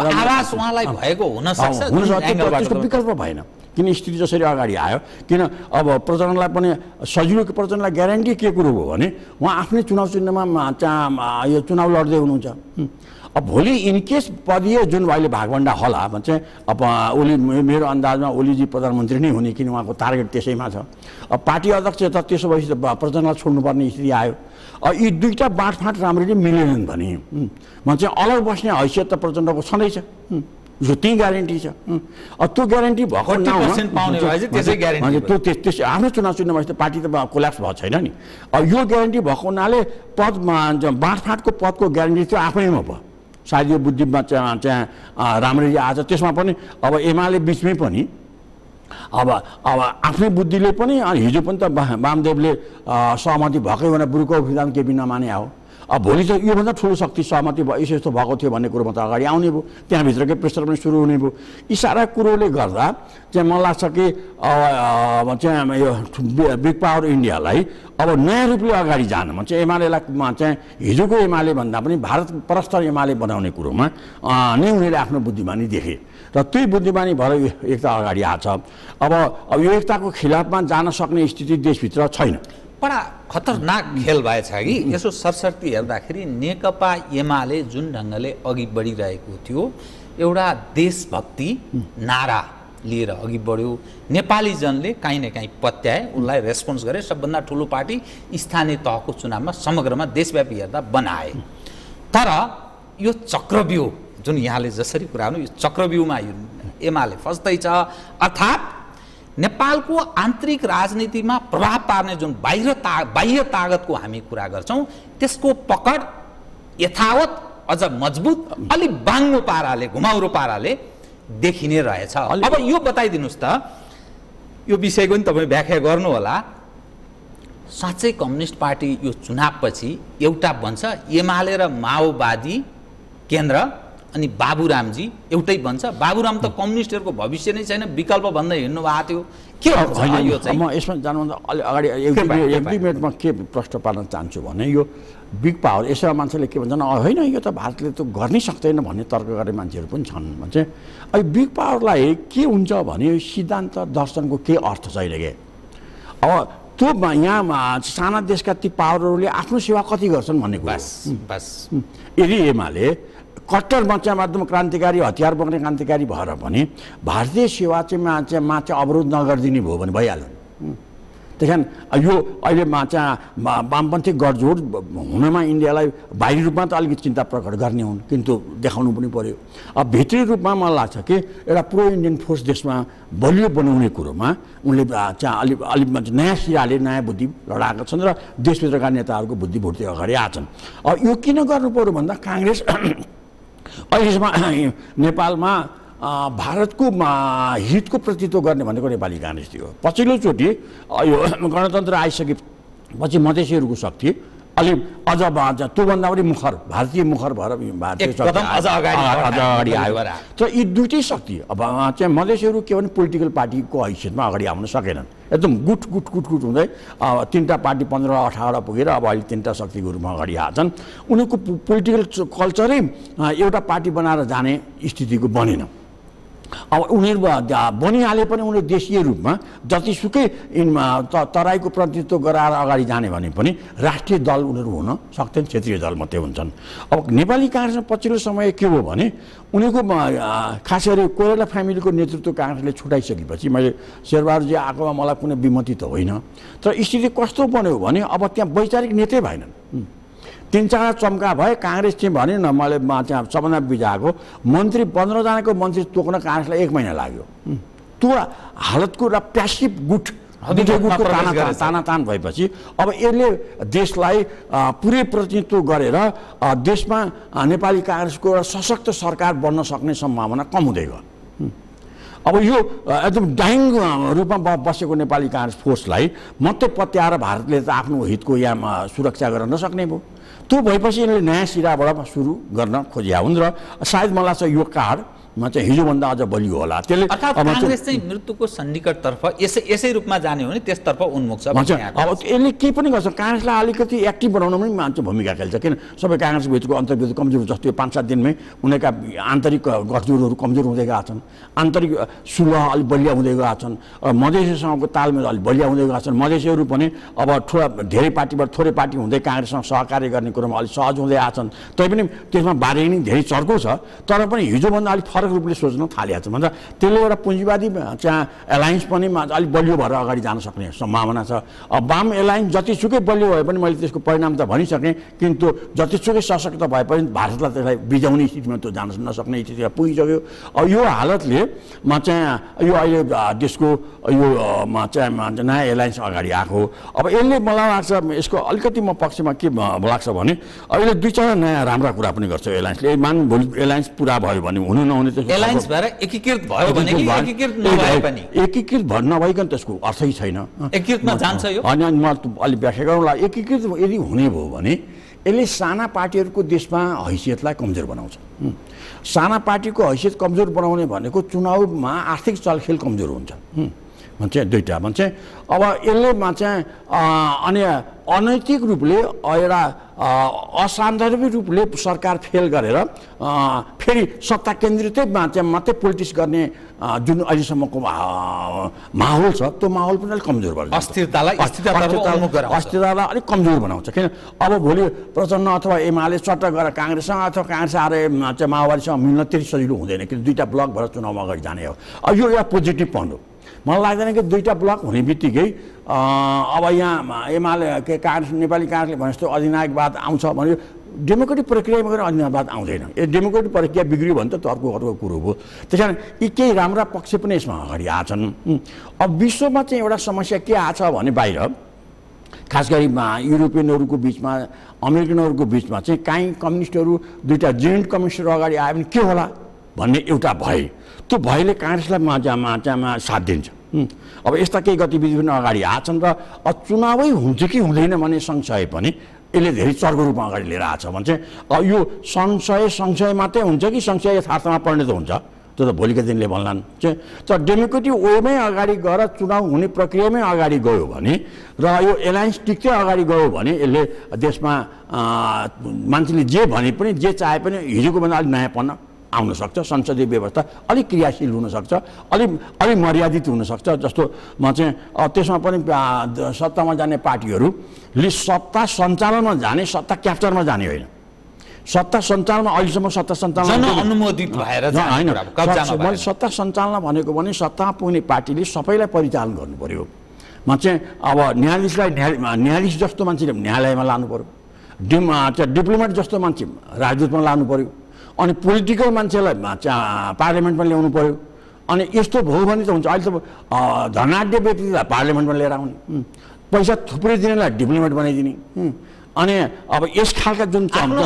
त्यसको विकल्प भएन। किन स्थिति जसरी अगाडि आयो, किन अब प्रचण्डलाई पनि सजिलो प्रचण्डलाई ग्यारेन्टी के कुरो हो भने उहाँ आफ्नै चुनाव चिन्हमा यो चुनाव लड्दै हुनुहुन्छ। अब भोलि इनकेस पदीय जुन अहिले भागभण्डा होला भने चाहिँ अब ओली मेरो अन्दाजमा ओलीजी प्रधानमन्त्री नै हुने, किन उहाँको टार्गेट त्यसैमा छ। अब पार्टी अध्यक्ष त त्यसो भएपछि प्रचण्डलाई छोड्नुपर्ने स्थिति आयो। अब यी दुईवटा बाँडफाँट राम्ररी मिलेनन् भने चाहिँ अलग बस्ने हैसियत त प्रचण्डको छँदैछ, जो त्यही ग्यारेन्टी छ। अब त्यो ग्यारेन्टी भएको त्यसै आफ्नो चुनाव चिन्हमा पार्टी त कोल्याप्स भएको छैन नि। अब यो ग्यारेन्टी भएको हुनाले पदमा बाँडफाँटको पदको ग्यारेन्टी त्यो आफैमा भयो। सायद यो बुद्धिमा चाहिँ राम्ररी आएछ। त्यसमा पनि अब एमाले बिचमै पनि अब आफ्नै बुद्धिले पनि हिजो पनि त वामदेवले सहमति भएकै भने बुरुको विधान केपी नमाने हो। अब भोलि चाहिँ योभन्दा ठुलो शक्ति सहमति भयो यस्तो भएको थियो भन्ने कुरोमा त अगाडि आउने भयो, त्यहाँभित्रकै प्रेसर पनि सुरु हुने भयो। यी सारा कुरोले गर्दा चाहिँ मलाई लाग्छ कि चाहिँ यो बिग पावर इन्डियालाई अब नयाँ रूपले अगाडि जानमा चाहिँ एमालेलाई चाहिँ हिजोको एमाले भन्दा पनि भारत परस्पर एमाले बनाउने कुरोमा नै उनीहरूले आफ्नो बुद्धिमानी देखे र त्यही बुद्धिमानी भएर एकता अगाडि आछ। अब यो एकताको खिलाफमा जान सक्ने स्थिति देशभित्र छैन। बडा खतरनाक खेल भएछ कि यसो सरसर्ती हेर्दाखेरि नेकपा एमाले जुन ढङ्गले अघि बढिरहेको थियो, एउटा देशभक्ति नारा लिएर अघि बढ्यो, नेपाली जनले काहीँ न काहीँ पत्याए, उनलाई रेस्पोन्स गरे, सबभन्दा ठुलो पार्टी स्थानीय तहको चुनावमा समग्रमा देशव्यापी हेर्दा बनाए। तर यो चक्रव्यूह जुन यहाँले जसरी कुरा गर्नु, यो चक्रव्यूहमा एमाले फस्दैछ। अर्थात् नेपालको आन्तरिक राजनीतिमा प्रभाव पार्ने जुन बाह्य तागतको हामी कुरा गर्छौँ त्यसको पकड यथावत अझ मजबुत अलि बाङ्गो पाराले घुमाउरो पाराले देखिने रहेछ। अब यो बताइदिनुहोस् त, यो विषयको पनि तपाईँ व्याख्या गर्नु होला। साँच्चै कम्युनिस्ट पार्टी यो चुनावपछि एउटा बन्छ, एमाले र माओवादी केन्द्र अनि बाबुरामजी एउटै बन्छ। बाबुराम त कम्युनिस्टहरूको भविष्य नै छैन, विकल्प भन्दै हिँड्नु भएको थियो। के यो चाहिँ म यसमा जानुभन्दा अलि अगाडि एक दुई मिनटमा के प्रश्न पार्न चाहन्छु भने यो बिग पावर यसमा मान्छेले के भन्छन्, होइन यो त भारतले त गर्नै सक्दैन भन्ने तर्क गर्ने मान्छेहरू पनि छन् भन्छ। अब बिग पावरलाई के हुन्छ भने सिद्धान्त दर्शनको के अर्थ छैन के। अब त्यो यहाँ साना देशका ती पावरहरूले आफ्नो सेवा कति गर्छन् भन्ने कुरा। बस यदि एमाले कट्टर माध्यम क्रान्तिकारी हतियार बोक्ने क्रान्तिकारी भएर पनि भारतीय सेवा चाहिँ अवरोध नगरिदिने भयो भने भइहाल्यो। त्यसकारण यो अहिलेमा चाहिँ वामपन्थी गठजोड हुनमा इन्डियालाई बाहिरी रूपमा त अलिकति चिन्ता प्रकट गर्ने हुन्, किन्तु देखाउनु पनि पर्यो। अब भित्री रूपमा मलाई लाग्छ कि एउटा प्रो इन्डियन फोर्स देशमा बलियो बनाउने कुरोमा उनले चाहिँ अलिक नयाँ सिराले नयाँ बुद्धि लडाएका छन् र देशभित्रका नेताहरूको बुद्धि भुट्दै अगाडि आछन्। अब यो किन गर्नु पर्यो भन्दा काङ्ग्रेस अहिलेसम्म नेपालमा भारतको हितको प्रतिनिधित्व गर्ने भनेको नेपाली काङ्ग्रेस थियो। पछिल्लोचोटि यो गणतन्त्र आइसकेपछि मधेसीहरूको शक्ति अलि अझ त्योभन्दा पनि मुखर भारतीय मुखर भएर भारतीय अझ अगाडि आयो। तर यी दुईटै शक्ति अब चाहिँ मधेसीहरू के भने पोलिटिकल पार्टीको हैसियतमा अगाडि आउन सकेनन्, एकदम गुट हुँदै 3टा पार्टी 15-18 पुगेर अब अहिले 3टा शक्तिको रूपमा अगाडि आछन्। उनीहरूको पोलिटिकल कल्चरै एउटा पार्टी बनाएर जाने स्थितिको बनेन। अब उनीहरू बनिहाले पनि उनीहरू देशीय रूपमा जतिसुकै तराईको प्रतिनिधित्व गराएर अगाडि जाने भने पनि राष्ट्रिय दल उनीहरू हुन सक्दैन, क्षेत्रीय दल मात्रै हुन्छन्। अब नेपाली काङ्ग्रेसमा पछिल्लो समय के हो भने उनीहरूको खास गरी कोइराला फ्यामिलीको नेतृत्व काङ्ग्रेसले छुटाइसकेपछि मैले शेरबहादुरजी आएकोमा मलाई कुनै विमति त होइन, तर स्थिति कस्तो बन्यो भने अब त्यहाँ वैचारिक नेतै भएनन्। 3-4 चम्का भए काङ्ग्रेस चाहिँ भने न मैले त्यहाँ सबभन्दा बिजाएको मन्त्री 15 जनाको मन्त्री तोक्न काङ्ग्रेसलाई 1 महिना लाग्यो। त्यो हालतको र प्यासिभ गुटको तानातान भएपछि अब यसले देशलाई पुरै प्रतिनिधित्व गरेर देशमा नेपाली काङ्ग्रेसको एउटा सशक्त सरकार बन्न सक्ने सम्भावना कम हुँदै गयो। अब यो एकदम डाइङ रूपमा बसेको नेपाली काङ्ग्रेस फोर्सलाई मात्रै पत्याएर भारतले त आफ्नो हितको यहाँ सुरक्षा गर्न नसक्ने भयो। त्यो भएपछि यिनले नयाँ सिराबाट सुरु गर्न खोजिया हुन् र सायद मलाई चाहिँ यो कार्डमा चाहिँ हिजोभन्दा अझ बलियो होला। त्यसले काङ्ग्रेस चाहिँ मृत्युको सन्निकटतर्फ यसै रूपमा जाने हो भने त्यसतर्फ उन्मुख छ। अब यसले के पनि गर्छ, काङ्ग्रेसलाई अलिकति एक्टिभ बनाउन पनि मान्छे भूमिका खेल्छ। किन सबै काङ्ग्रेसको भित्रको अन्तर्गत कमजोर जस्तो 5-7 दिनमै उनीहरूका आन्तरिक गठजोडहरू कमजोर हुँदै गएका छन्, आन्तरिक सुलह अलिक बलिया हुँदै गएका छन्, मधेसीसँगको तालमेल अलिक बलिया हुँदै गएका छन्। मधेसीहरू पनि अब धेरै पार्टीबाट थोरै पार्टी हुँदै काङ्ग्रेससँग सहकार्य गर्ने कुरोमा अलिक सहज हुँदै आछन्। तैपनि त्यसमा बार्गेनिङ धेरै चर्को छ, तर पनि हिजोभन्दा अलिक फरक रूपले सोच्न थालिएको छ भन्छ। त्यसले एउटा पुँजीवादी चाहिँ एलायन्स पनि अलिक बलियो भएर अगाडि जान सक्ने सम्भावना छ। अब वाम एलायन्स जतिसुकै बलियो भए पनि मैले त्यसको परिणाम त भनिसकेँ, किन्तु जतिसुकै सशक्त भए पनि भारतलाई त्यसलाई बिजाउने स्थितिमा त्यो जान नसक्ने स्थितिमा पुगिसक्यो। अब यो हालतले चाहिँ यो अहिले देशको यो चाहिँ नयाँ एलायन्स अगाडि आएको। अब यसले मलाई लाग्छ यसको अलिकति म पक्षमा के लाग्छ भने अहिले 2-4 नयाँ राम्रा कुरा पनि गर्छ एलायन्सले। भोलि एलायन्स पुरा भयो भने हुनु नहुने एलायन्स भएर एकीकृत भयो भने कि एकीकृत नभए पनि एकीकृत नभइकन त्यसको अर्थै छैन। एकीकृतमा जान्छ यो अनि म अलि व्याख्या गरौँला। एकीकृत यदि हुने भयो भने यसले साना पार्टीहरूको देशमा हैसियतलाई कमजोर बनाउँछ। साना पार्टीको हैसियत कमजोर बनाउने भनेको चुनावमा आर्थिक चलखेल कमजोर हुन्छ भन्छ दुईटा भन्छ। अब यसले चाहिँ अनि अनैतिक रूपले एउटा असान्दर्भिक रूपले सरकार फेल गरेर फेरि सत्ता केन्द्रितै मात्रै पोलिटिक्स गर्ने जुन अहिलेसम्मको माहौल छ त्यो माहौल पनि अलिक कमजोर गर्छ, अस्थिरतालाई अलिक कमजोर बनाउँछ। किन अब भोलि प्रचण्ड अथवा एमाले चट्ट गएर काङ्ग्रेससँग अथवा काङ्ग्रेस आएर चाहिँ माओवादीसँग मिल्न त्यति सजिलो हुँदैन, किन 2टा ब्लक भएर चुनावमा अगाडि जाने हो। अब यो एउटा पोजिटिभ पोइन्ट हो। मलाई लाग्दैन कि 2टा ब्लक हुने बित्तिकै अब यहाँ एमाले काङ्ग्रेस नेपाली काङ्ग्रेसले भने जस्तो अधिनायकवाद आउँछ भने डेमोक्रेटिक प्रक्रियामा गएर अधिनायकवाद आउँदैन। यो डेमोक्रेटिक प्रक्रिया बिग्रियो भने त अर्को कुरो हो। त्यस कारण यी केही राम्रा पक्ष पनि यसमा अगाडि आछन्। अब विश्वमा चाहिँ एउटा समस्या के आछ भने बाहिर खास गरी युरोपियनहरूको बिचमा अमेरिकनहरूको बिचमा चाहिँ काहीँ कम्युनिस्टहरू 2टा जेन्ट कम्युनिस्टहरू अगाडि आयो भने के होला भन्ने एउटा भय, त्यो भयले काङ्ग्रेसलाई साथ दिन्छ। अब यस्ता केही गतिविधि पनि अगाडि आछन् र चुनावै हुन्छ कि हुँदैन भन्ने संशय पनि यसले धेरै चर्को रूपमा अगाडि लिएर आछ भन्छ। अब यो संशय मात्रै हुन्छ कि संशय यथार्थमा परिणत हुन्छ त्यो त भोलिको दिनले भन्लान्। तर डेमोक्रेटिक वेमै अगाडि गएर चुनाव हुने प्रक्रियामै अगाडि गयो भने र यो एलायन्स टिक्दै अगाडि गयो भने यसले देशमा मान्छेले जे भने पनि जे चाहे पनि हिजोको भन्दा अलिक नयाँपना आउन सक्छ। संसदीय व्यवस्था अलिक क्रियाशील हुनसक्छ, अलिक मर्यादित हुनसक्छ। जस्तो म चाहिँ त्यसमा पनि सत्तामा जाने पार्टीहरूले सत्ता सञ्चालनमा जाने, सत्ता क्याप्चरमा जाने होइन। सत्ता सञ्चालनमा अहिलेसम्म सत्ता सञ्चालन अनुमोदित भएर मैले सत्ता सञ्चालन भनेको भने सत्तामा पुग्ने पार्टीले सबैलाई परिचालन गर्नु पर्यो। चाहिँ अब न्यायाधीश जस्तो मान्छेले न्यायालयमा लानु पर्यो, डिप्लोमेट जस्तो मान्छे राजदूतमा लानु पर्यो, अनि पोलिटिकल मान्छेलाई पार्लियामेन्टमा ल्याउनु पर्यो। अनि यस्तो भयो भने त हुन्छ। अहिले त धनाढ्य व्यक्तिलाई पार्लियामेन्टमा लिएर आउने, पैसा थुप्रै दिनेलाई डिप्लोमेट बनाइदिने, अनि अब यस खालका जुन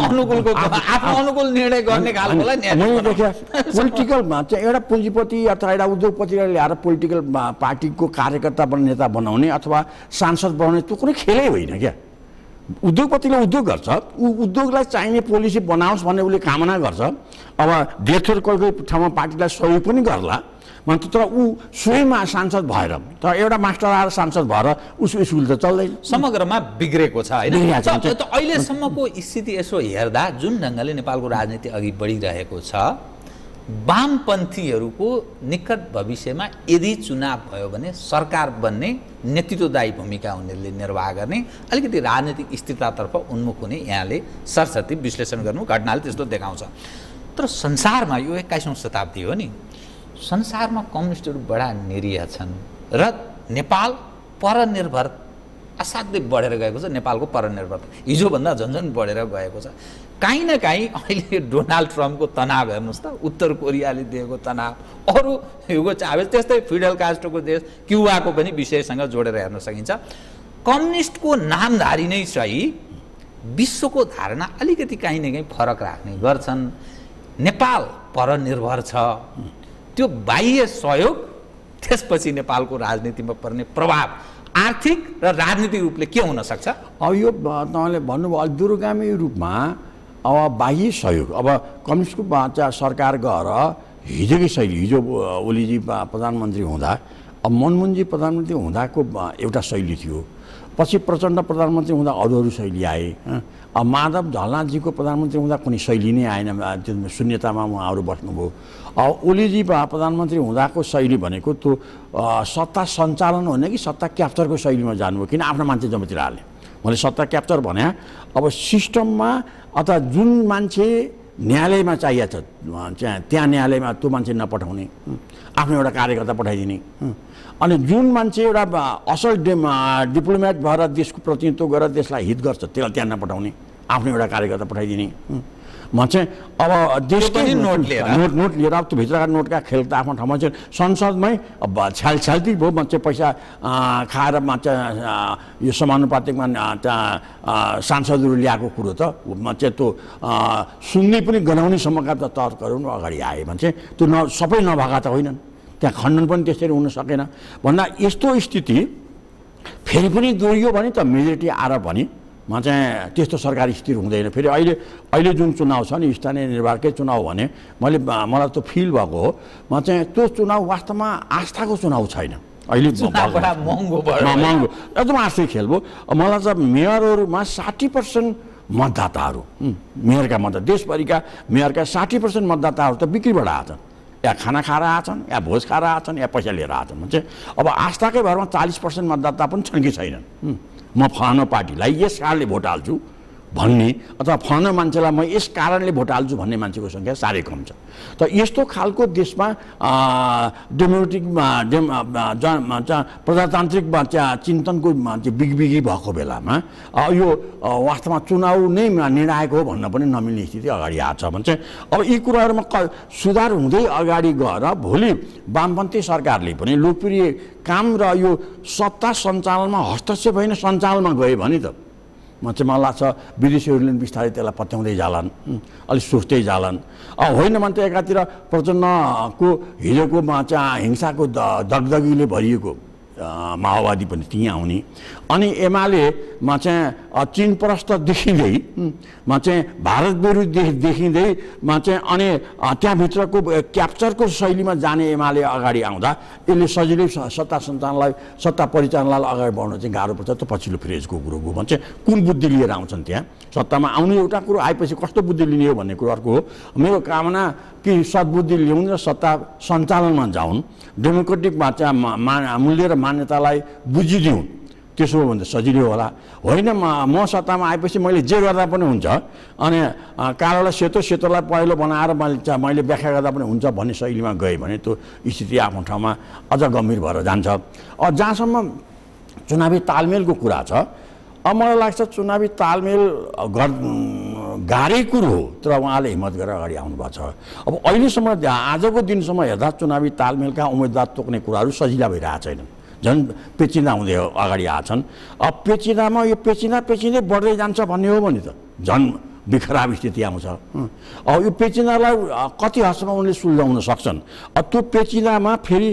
अनुकूल निर्णय गर्ने खालकोलाई मैले देखेँ पोलिटिकलमा चाहिँ एउटा पुँजीपति अथवा एउटा उद्योगपतिलाई ल्याएर पोलिटिकल पार्टीको कार्यकर्ता नेता बनाउने अथवा सांसद बनाउने त्यो कुनै खेलै होइन क्या। उद्योगपतिले उद्योग गर्छ, ऊ उद्योगलाई चाहिने पोलिसी बनाओस् भन्ने उसले कामना गर्छ। अब धेर कोही कोही ठाउँमा पार्टीलाई सहयोग पनि गर्ला, तर ऊ स्वयंमा सांसद भएर तर एउटा मास्टर आएर सांसद भएर उसको स्कुल त चल्दैन, समग्रमा बिग्रेको छ होइन। अहिलेसम्मको स्थिति यसो हेर्दा जुन ढङ्गले नेपालको राजनीति अघि बढिरहेको छ, वामपन्थीहरूको निकट भविष्यमा यदि चुनाव भयो भने सरकार बन्ने नेतृत्वदायी भूमिका उनीहरूले निर्वाह गर्ने अलिकति राजनीतिक स्थिरतातर्फ उन्मुख हुने यहाँले सरसर्ती विश्लेषण गर्नु घटनाले त्यस्तो देखाउँछ। तर संसारमा यो 21औं शताब्दी हो नि, संसारमा कम्युनिस्टहरू बडा निरीह छन् र नेपाल परनिर्भर असाध्यै बढेर गएको छ। नेपालको परनिर्भरता हिजोभन्दा झन्झन बढेर गएको छ। काहीँ न काहीँ अहिले डोनाल्ड ट्रम्पको तनाव हेर्नुहोस् त, उत्तर कोरियाले दिएको तनाव, अरू ह्युगो चावेज, त्यस्तै फिडेल कास्ट्रोको देश क्युबाको पनि विषयसँग जोडेर हेर्न सकिन्छ। कम्युनिस्टको नामधारी नै चाहिँ विश्वको धारणा अलिकति काहीँ न काहीँ फरक राख्ने गर्छन्। नेपाल परनिर्भर छ, त्यो बाह्य सहयोग त्यसपछि नेपालको राजनीतिमा पर्ने प्रभाव आर्थिक र राजनीतिक रूपले के हुन सक्छ? अब यो तपाईँले भन्नुभयो अलि दूरगामी रूपमा अब बाह्य सहयोग, अब कम्युनिस्टको सरकार गएर हिजोकै शैली, हिजो ओलीजी प्रधानमन्त्री हुँदा, अब मनमोहनजी प्रधानमन्त्री हुँदाको एउटा शैली थियो, पछि प्रचण्ड प्रधानमन्त्री हुँदा अरू शैली आए। अब माधव झलनाथजीको प्रधानमन्त्री हुँदा कुनै शैली नै आएन, त्यो शून्यतामा उहाँहरू बस्नुभयो। अब ओलीजी प्रधानमन्त्री हुँदाको शैली भनेको त्यो सत्ता सञ्चालन होइन कि सत्ता क्याप्चरको शैलीमा जानुभयो, किन आफ्नो मान्छे जम्मूतिर हाल्ने। मैले सत्ता क्याप्चर भने अब सिस्टममा अथवा जुन मान्छे न्यायालयमा चाहिएको छ त्यहाँ न्यायालयमा त्यो मान्छे नपठाउने, आफ्नो एउटा कार्यकर्ता पठाइदिने, अनि जुन मान्छे एउटा असल डिप्लोमेट भएर देशको प्रतिनिधित्व गरेर देशलाई हित गर्छ त्यसलाई त्यहाँ नपठाउने, आफ्नो एउटा कार्यकर्ता पठाइदिने। म चाहिँ अब देशकै नोट लिएर अब त्यो भित्रका नोटका खेल त आफ्नो ठाउँमा चाहिँ संसदमै छ्यालछ्याल्ती भयो, मान्छे पैसा खाएर यो समानुपातिकमा सांसदहरू ल्याएको कुरो त चाहिँ त्यो सुन्ने पनि गनाउनेसम्मका त तर्कहरू अगाडि आए भने त्यो सबै नभएका त होइनन्, त्यहाँ खण्डन पनि त्यसरी हुन सकेन भन्दा यस्तो स्थिति फेरि पनि दोहोरियो भने त मेजोरिटी आएर पनि चाहिँ त्यस्तो सरकारी स्थिति हुँदैन। फेरि अहिले जुन चुनाव छ नि स्थानीय निर्वाचनकै चुनाव भने मलाई त फिल भएको हो, चाहिँ त्यो चुनाव वास्तवमा आस्थाको चुनाव छैन। अहिले महँगो एकदम आस्थै खेल भयो। मलाई चाहिँ मेयरहरूमा 60% मतदाताहरू, मेयरका देशभरिका मेयरका 60% मतदाताहरू त बिक्रीबाट आएछन्, या खाना खाएर आएछन्, या भोज खाएर आएछन्, या पैसा लिएर आएछन्। चाहिँ अब आस्थाकै भरमा 40% मतदाता पनि छन् कि छैनन्। म फलाना पार्टीलाई यस कारणले भोट हाल्छु भन्ने अथवा फलाना मान्छेलाई म यस कारणले भोट हाल्छु भन्ने मान्छेको सङ्ख्या साह्रै कम छ। त यस्तो खालको देशमा डेमोक्रेटिक प्रजातान्त्रिक चिन्तनको बिगबिगी भएको बेलामा यो वास्तवमा चुनाव नै निर्णायक हो भन्न पनि नमिल्ने स्थिति अगाडि आएको छ भने चाहिँ अब यी कुराहरूमा सुधार हुँदै अगाडि गएर भोलि वामपन्थी सरकारले पनि लोकप्रिय काम र यो सत्ता सञ्चालनमा हस्तक्षेप होइन सञ्चालनमा गयो भने त मलाई लाग्छ विदेशीहरूले बिस्तारै त्यसलाई पत्याउँदै जालान्, अलिक सोच्दै जालान्। होइन भने त एकातिर प्रचण्डको हिजोको हिंसाको दगदगीले भरिएको माओवादी पनि त्यहीँ आउने, अनि एमालेमा चाहिँ चीनप्रस्त देखिँदै चाहिँ भारत विरुद्ध देखिँदै चाहिँ अनि त्यहाँभित्रको क्याप्चरको शैलीमा जाने एमाले अगाडि आउँदा यसले सजिलै सत्ता परिचालनलाई अगाडि बढ्न चाहिँ गाह्रो पर्छ। त पछिल्लो फ्रेजको कुरो हो भने चाहिँ कुन बुद्धि लिएर आउँछन् त्यहाँ सत्तामा आउने एउटा कुरो, आएपछि कस्तो बुद्धि लिने हो भन्ने कुरो अर्को हो। मेरो कामना कि सद्बुद्धि ल्याउन् र सत्ता सञ्चालनमा जाउन्, डेमोक्रेटिक मूल्य र मान्यतालाई बुझिदिउन्, त्यसो हो भने त सजिलो होला। होइन म सत्तामा आएपछि मैले जे गर्दा पनि हुन्छ, अनि कालोलाई सेतो, सेतोलाई पहेँलो बनाएर मैले व्याख्या गर्दा पनि हुन्छ भन्ने शैलीमा गएँ भने त्यो स्थिति आफ्नो ठाउँमा अझ गम्भीर भएर जान्छ। जहाँसम्म चुनावी तालमेलको कुरा छ। अब मलाई लाग्छ चुनावी तालमेल गाह्रै कुरो हो, तर उहाँले हिम्मत गरेर अगाडि आउनुभएको छ। अब अहिलेसम्म आजको दिनसम्म हेर्दा चुनावी तालमेलका उम्मेदवार तोक्ने कुराहरू सजिला भइरहेको छैनन्, झन् पेचिँदा हुँदै अगाडि आएछन्। अब पेचिँदामा यो पेचिँदै बढ्दै जान्छ भन्ने हो भने त झन् बिखराब स्थिति आउँछ। अब यो पेचिँदालाई कति हदसम्म उनले सुल्झाउन सक्छन्। अब त्यो पेचिँदामा फेरि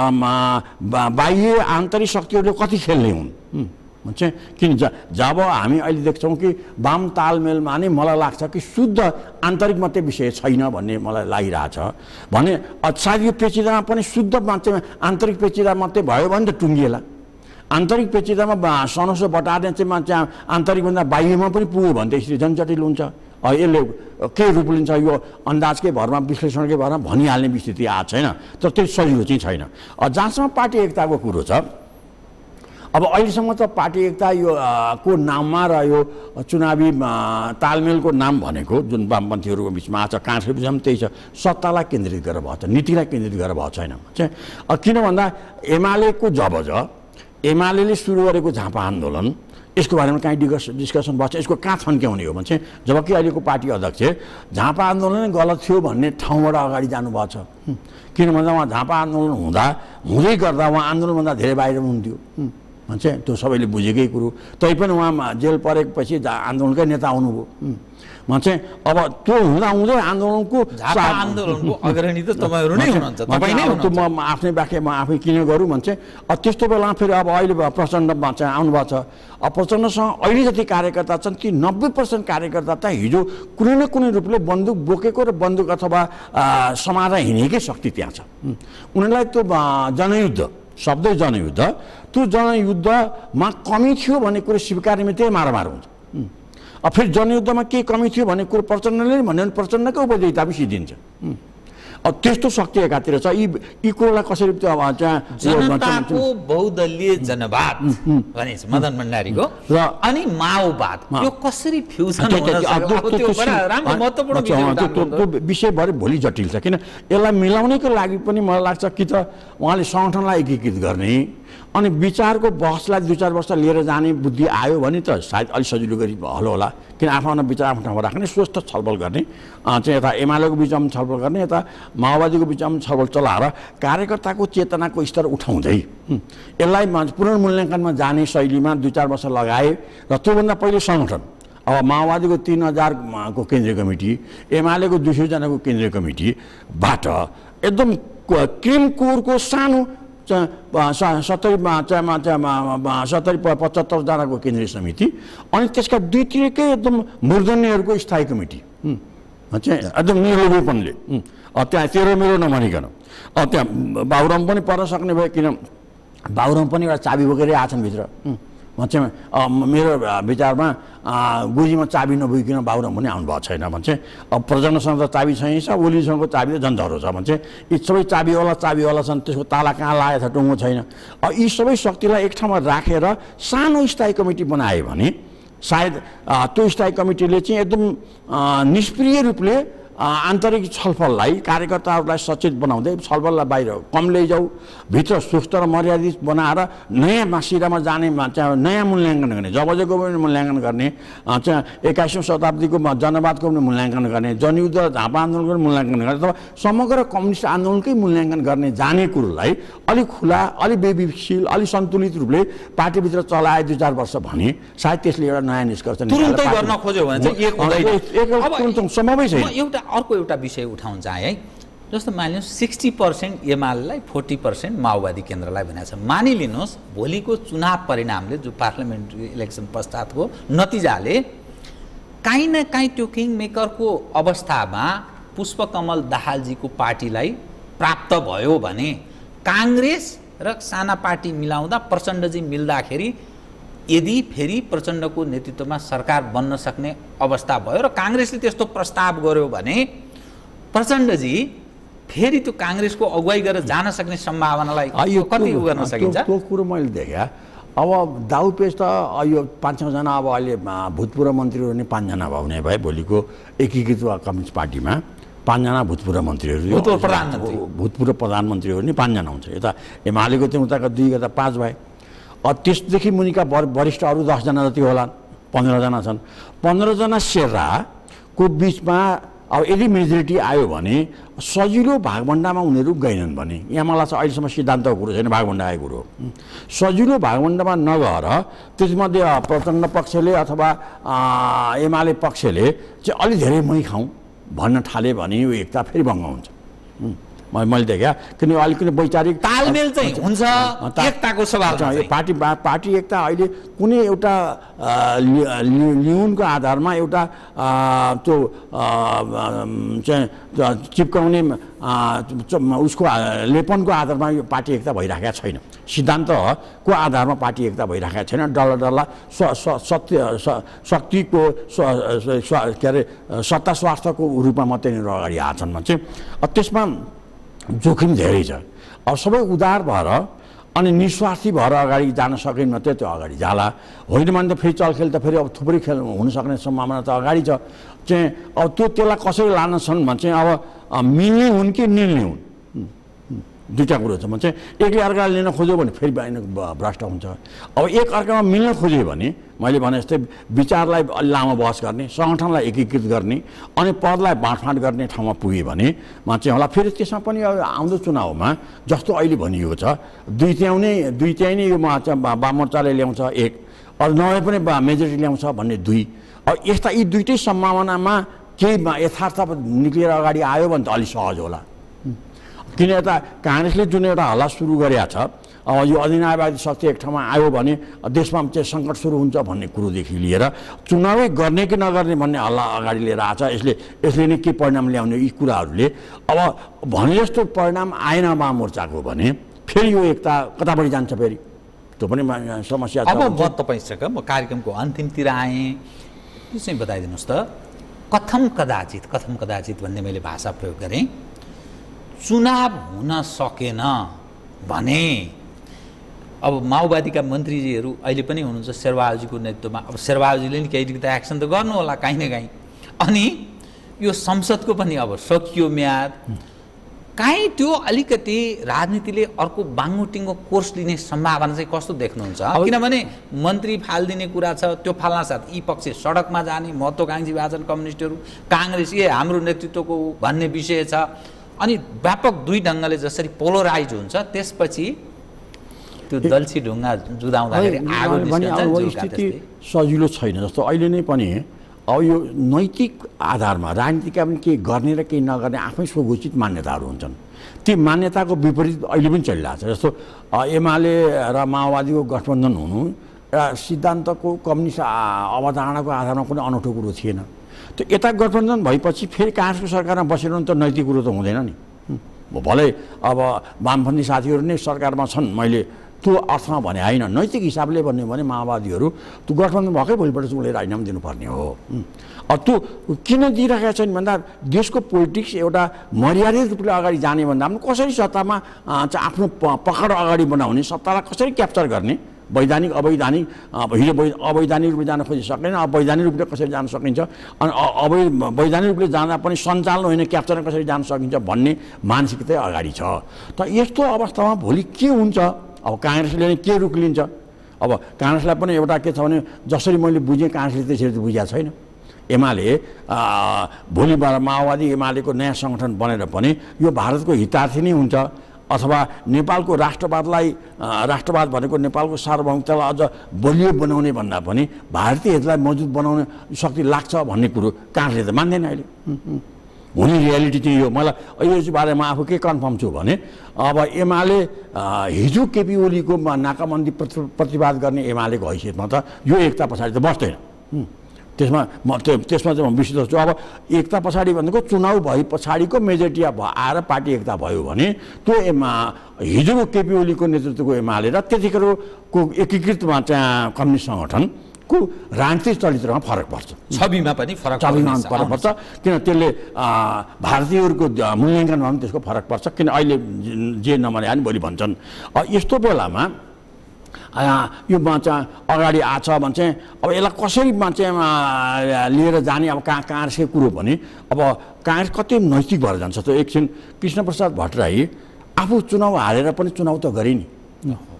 बाह्य आन्तरिक शक्तिहरूले कति खेल्ने हुन् चाहिँ, किन जब हामी अहिले देख्छौँ कि वाम तालमेलमा नै मलाई लाग्छ कि शुद्ध आन्तरिक मात्रै विषय छैन भन्ने मलाई लागिरहेछ भने सायद यो पेचिँदामा पनि शुद्ध मात्रै आन्तरिक पेचिँदा मात्रै भयो भने त टुङ्गिएला। आन्तरिक पेचिँदामा सनसो बटार्ने चाहिँ मान्छे आन्तरिकभन्दा बाह्यमा पनि पुग्यो भने त यसरी झन्झटिल हुन्छ। यसले के रूप लिन्छ यो अन्दाजकै भरमा विश्लेषणकै भरमा भनिहाल्ने स्थिति आएको छैन, तर त्यो सजिलो चाहिँ छैन। जहाँसम्म पार्टी एकताको कुरो छ, अब अहिलेसम्म त पार्टी एकता यो को नाममा र यो चुनावी तालमेलको नाम भनेको जुन वामपन्थीहरूको बिचमा आछ, काङ्ग्रेसको बिचमा त्यही छ, सत्तालाई केन्द्रित गरेर भएको छ, नीतिलाई केन्द्रित गरेर भएको छैन चाहिँ। किन भन्दा एमालेको एमाले सुरु गरेको झापा आन्दोलन यसको बारेमा काहीँ डिस्कसन भएको छ, यसको कहाँ थन्क्याउने हो भने चाहिँ जबकि अहिलेको पार्टी अध्यक्ष झापा आन्दोलन गलत थियो भन्ने ठाउँबाट अगाडि जानुभएको छ। किन भन्दा उहाँ झापा आन्दोलन हुँदै गर्दा उहाँ आन्दोलनभन्दा धेरै बाहिर हुनुहुन्थ्यो भन्छ, त्यो सबैले बुझेकै कुरो। तैपनि उहाँ जेल परेपछि आन्दोलनकै नेता आउनुभयो भन्छ। अब त्यो हुँदै आन्दोलनको अग्रणी त तपाईँहरू नै हुनुहुन्छ, तपाईँ नै हुनुहुन्छ। म आफ्नै व्याख्या म आफै किन गरौँ भन्छ। त्यस्तो बेला फेरि अब अहिले प्रचण्ड चाहिँ आउनुभएको छ। अब प्रचण्डसँग अहिले जति कार्यकर्ता छन् ती 90% कार्यकर्ता त हिजो कुनै न कुनै रूपले बन्दुक बोकेको र बन्दुक अथवा समाएर हिँडेकै शक्ति त्यहाँ छ। उनीहरूलाई त्यो जनयुद्ध शब्दै जनयुद्ध, त्यो जनयुद्धमा कमी थियो भन्ने कुरो स्वीकार्ने त्यही मारमार हुन्छ। अब फेरि जनयुद्धमा के कमी थियो भन्ने कुरो प्रचण्डले भन्यो भने प्रचण्डकै उपदेयता पनि सिद्धिन्छ। अब त्यस्तो शक्ति एकातिर छ। यी कुरोलाई कसरी जनताको बहुदलीय जनवाद भने मदन भण्डारीको र अनि माओवाद यो कसरी फ्युजन त्यो विषयभरि भोलि जटिल छ। किन यसलाई मिलाउनेको लागि पनि मलाई लाग्छ कि त उहाँले सङ्गठनलाई एकीकृत गर्ने अनि विचारको बहसलाई 2-4 वर्ष लिएर जाने बुद्धि आयो भने त सायद अलिक सजिलो गरी हलो होला। किन आफ्नो विचार आफ्नो ठाउँमा राख्ने, स्वस्थ छलफल गर्ने चाहिँ यता एमालेको बिचमा छलफल गर्ने, यता माओवादीको बिचमा छलफल चलाएर कार्यकर्ताको चेतनाको स्तर उठाउँदै यसलाई पुनर्मूल्याङ्कनमा जाने शैलीमा 2-4 वर्ष लगाए र त्योभन्दा पहिले सङ्गठन। अब माओवादीको 3000 को केन्द्रीय कमिटी, एमालेको 200 जनाको केन्द्रीय कमिटीबाट एकदम क्रिम कोरको सानो 70-75 जनाको केन्द्रीय समिति अनि त्यसका दुईतिरकै एकदम मूर्धन्यहरूको स्थायी कमिटी चाहिँ एकदम निर्लोभीपनले त्यहाँ तेरो मेरो नभनिकन त्यहाँ बाबुराम पनि पर्न सक्ने भयो। किन बाबुराम पनि एउटा चाबी बोकेरै आछन् भित्र भन्छ। मेरो विचारमा गुजीमा चाबी नबोकिकन बाबुराम पनि आउनुभएको छैन भन्छ। अब प्रचण्डसँग त चाबी छैन, ओलीसँगको चाबी त जनधरो छ भन्छ। यी सबै चाबीवाला छन्, त्यसको ताला कहाँ लागेको छ टुङ्गो छैन। अब यी सबै शक्तिलाई एक ठाउँमा राखेर सानो स्थायी कमिटी बनायो भने सायद त्यो स्थायी कमिटीले चाहिँ एकदम निष्क्रिय रूपले आन्तरिक छलफललाई कार्यकर्ताहरूलाई सचेत बनाउँदै छलफललाई बाहिर कम लैजाऊ, भित्र सुस्त र मर्यादित बनाएर नयाँ सिरामा जाने नयाँ मूल्याङ्कन गर्ने, जबजको पनि मूल्याङ्कन गर्ने, 21औं शताब्दीको जनवादको पनि मूल्याङ्कन गर्ने, जनयुद्ध झापा आन्दोलनको पनि मूल्याङ्कन गर्ने अथवा समग्र कम्युनिस्ट आन्दोलनकै मूल्याङ्कन गर्ने जाने कुरोलाई अलिक खुला, अलिक बेबीशील, अलिक सन्तुलित रूपले पार्टीभित्र चलाए 2-4 वर्ष भने सायद त्यसले एउटा नयाँ निष्कर्ष तुरुन्तै गर्न खोज्यो भने चाहिँ सम्भवै छैन। अर्को एउटा विषय उठाउन चाहे है, जस्तो मानिलिनुहोस् 60% एमालेलाई 40% माओवादी केन्द्रलाई भनेको छ। मानिलिनुहोस् भोलिको चुनाव परिणामले जो पार्लियामेन्ट्री इलेक्सन पश्चातको नतिजाले काहीँ न काहीँ त्यो किङ मेकरको अवस्थामा पुष्पकमल दाहालजीको पार्टीलाई प्राप्त भयो भने काङ्ग्रेस र साना पार्टी मिलाउँदा प्रचण्डजी मिल्दाखेरि यदि फेरि प्रचण्डको नेतृत्वमा सरकार बन्न सक्ने अवस्था भयो र काङ्ग्रेसले त्यस्तो प्रस्ताव गर्यो भने प्रचण्डजी फेरि त्यो काङ्ग्रेसको अगुवाई गरेर जान सक्ने सम्भावनालाई कति गर्न सकिन्छ? त्यो कुरो मैले देखेँ। अब दाउ पेच त यो 5-6 जना अब अहिले भूतपूर्व मन्त्रीहरू नि 5 जना हुने भए भोलिको एकीकृत कम्युनिस्ट पार्टीमा 5 जना भूतपूर्व मन्त्रीहरू, भूतपूर्व प्रधानमन्त्रीहरू नि 5 जना हुन्छ। यता एमालेको चाहिँ उताका 2 यता 5 भए। त्यसदेखि मुनिका वरिष्ठ अरू 10 जना जति होला, 15 जना छन्। 15 जना शेर्राको बिचमा अब यदि मेजोरिटी आयो भने सजिलो भागभण्डामा उनीहरू गएनन् भने, यहाँ मलाई चाहिँ अहिलेसम्म सिद्धान्तको कुरो छैन, भागभण्डा आएको कुरो सजिलो भागभण्डामा नगएर त्यसमध्ये प्रचण्ड पक्षले अथवा एमाले पक्षले चाहिँ अलि धेरै मै खाउँ भन्न थाले भने यो एकता फेरि भङ्ग हुन्छ। मैले देखेँ, किन अलिकति वैचारिक तालमेल चाहिँ हुन्छ, एकताको सवाल छ। पार्टी एकता अहिले कुनै एउटा ल्युनको आधारमा एउटा त्यो चाहिँ चिप्काउने उसको लेपनको आधारमा यो पार्टी एकता भइराखेको छैन, सिद्धान्तको आधारमा पार्टी एकता भइराखेको छैन। डल्ला डल्ला शक्तिको के अरे सत्ता स्वार्थको रूपमा मात्रै अगाडि आछन् भने चाहिँ त्यसमा जोखिम धेरै छ। अब सबै उदार भएर अनि निस्वार्थी भएर अगाडि जान सकिन् मात्रै त्यो अगाडि जाला, होइन भने त फेरि चलखेल त फेरि अब थुप्रै खेल हुनसक्ने सम्भावना त अगाडि छ चाहिँ। अब त्यसलाई कसरी लान छन् भने चाहिँ अब मिल्ने हुन् कि निल्ने हुन्, दुईवटा कुरो छ भने चाहिँ एकले अर्काले लिन खोज्यो भने फेरि भ्रष्ट हुन्छ। अब एक अर्कामा मिल्न खोज्यो भने मैले भने जस्तै विचारलाई लामो बहस गर्ने, सङ्गठनलाई एकीकृत गर्ने अनि पदलाई बाँडफाँड गर्ने ठाउँमा पुग्यो भने चाहिँ होला। फेरि त्यसमा पनि अब आउँदो चुनावमा जस्तो अहिले भनिएको छ दुई त्याइ नै यो वाम मोर्चाले ल्याउँछ एक, अरू नभए पनि मेजोरिटी ल्याउँछ भन्ने दुई। अब यस्ता यी दुइटै सम्भावनामा केही यथार्थ निक्लिएर अगाडि आयो भने त अलिक सहज होला। किन यता काङ्ग्रेसले जुन एउटा हल्ला सुरु गरेका छ, यो अधिनायकवादी शक्ति एक ठाउँमा आयो भने देशमा चाहिँ सङ्कट सुरु हुन्छ भन्ने कुरोदेखि लिएर चुनावै गर्ने कि नगर्ने भन्ने हल्ला अगाडि लिएर आएको छ। यसले नै के परिणाम ल्याउने यी कुराहरूले अब भने जस्तो परिणाम आएन वाम मोर्चाको भने फेरि यो एकता कतापट्टि जान्छ फेरि, त्यो पनि समस्या छ। अब म तपाईँसँग म कार्यक्रमको अन्तिमतिर आएँ, यो चाहिँ बताइदिनुहोस् त, कथम कदाचित भन्ने मैले भाषा प्रयोग गरेँ। चुनाव हुन सकेन भने अब माओवादीका मन्त्रीजीहरू अहिले पनि हुनुहुन्छ शेरबहादुरजीको नेतृत्वमा, अब शेरबहादुरजीले नि केही त एक्सन त गर्नु होला काहीँ न काहीँ। अनि यो संसदको पनि अब सकियो म्याद, काहीँ त्यो अलिकति राजनीतिले अर्को बाङ्गुटिङको कोर्स लिने सम्भावना चाहिँ कस्तो देख्नुहुन्छ? किनभने मन्त्री फालिदिने कुरा छ, त्यो फाल्न साथ यी पक्ष सडकमा जाने महत्त्वकाङ्क्षी भाजन कम्युनिस्टहरू, काङ्ग्रेस हाम्रो नेतृत्वको भन्ने विषय छ। अनि व्यापक दुई ढङ्गले जसरी पोलराइज हुन्छ त्यसपछि त्यो दल्छी ढुङ्गा जुदाउँदाखेरि स्थिति सजिलो छैन। जस्तो अहिले नै पनि अब यो नैतिक आधारमा राजनीतिका पनि केही गर्ने र केही नगर्ने आफै स्वघोषित मान्यताहरू हुन्छन्, ती मान्यताको विपरीत अहिले पनि चलिरहेको छ। जस्तो एमाले र माओवादीको गठबन्धन हुनु एउटा सिद्धान्तको कम्युनिस्ट अवधारणाको आधारमा कुनै अनौठो कुरो थिएन। त्यो यता गठबन्धन भएपछि फेरि काङ्ग्रेसको सरकारमा बसेर त नैतिक कुरो त हुँदैन नि। भलै अब वामपन्थी साथीहरू नै सरकारमा छन्, मैले त्यो अर्थमा भने होइन, नैतिक हिसाबले भन्यो भने माओवादीहरू त्यो गठबन्धन भएकै भोलिपल्ट चाहिँ उसले राजीनामा दिनुपर्ने हो। त्यो किन दिइरहेका छन् भन्दा देशको पोलिटिक्स एउटा मर्यादित रूपले अगाडि जाने भन्दा पनि कसरी सत्तामा चाहिँ आफ्नो पकड अगाडि बनाउने, सत्तालाई कसरी क्याप्चर गर्ने, वैधानिक अवैधानिक, हिजो अवैधानिक रूपले जान खोजि सक्दैन, अब वैधानिक रूपले कसरी जान सकिन्छ, अनि वैधानिक रूपले जाँदा पनि सञ्चालन होइन क्याप्चर कसरी जान सकिन्छ भन्ने मानसिकता अगाडि छ। त यस्तो अवस्थामा भोलि के हुन्छ? अब काङ्ग्रेसले नै के रुख लिन्छ? अब काङ्ग्रेसलाई पनि एउटा के छ भने जसरी मैले बुझेँ काङ्ग्रेसले त्यसरी त बुझेको छैन। एमाले भोलिबाट माओवादी एमालेको नयाँ सङ्गठन बनेर पनि यो भारतको हितार्थी नै हुन्छ अथवा नेपालको राष्ट्रवाद भनेको नेपालको सार्वभौमिकतालाई अझ बलियो बनाउने भन्दा पनि भारतीय हितलाई मजबुत बनाउने शक्ति लाग्छ भन्ने कुरो काङ्ग्रेसले त मान्दैन अहिले। हुने रियालिटी चाहिँ यो। मलाई यो बारेमा आफू के कन्फर्म छु भने अब एमाले हिजो केपी ओलीको नाकाबन्दी प्रतिवाद गर्ने एमालेको हैसियतमा त यो एकता पछाडि त बस्दैन। त्यसमा चाहिँ म विश्वास छु। अब एकता पछाडि भनेको चुनाव भए पछाडिको मेजोरिटी आएर पार्टी एकता भयो भने त्यो हिजोको केपी ओलीको नेतृत्वको एमाले र त्यतिखेरको एकीकृतमा चाहिँ कम्युनिस्ट सङ्गठनको राजनीतिक चरित्रमा फरक पर्छ, छविमा पनि फरक पर्छ। किन त्यसले भारतीयहरूको मूल्याङ्कनमा पनि त्यसको फरक पर्छ। किन अहिले जे नमाने पनि भोलि भन्छन्। यस्तो बेलामा यो चाहिँ अगाडि आछ भने चाहिँ अब यसलाई कसरी चाहिँ लिएर जाने, अब काङ्ग्रेसकै कुरो भने अब काङ्ग्रेस कति नैतिक भएर जान्छ। त एकछिन कृष्णप्रसाद भट्टराई आफू चुनाव हारेर पनि चुनाव त गरे नि,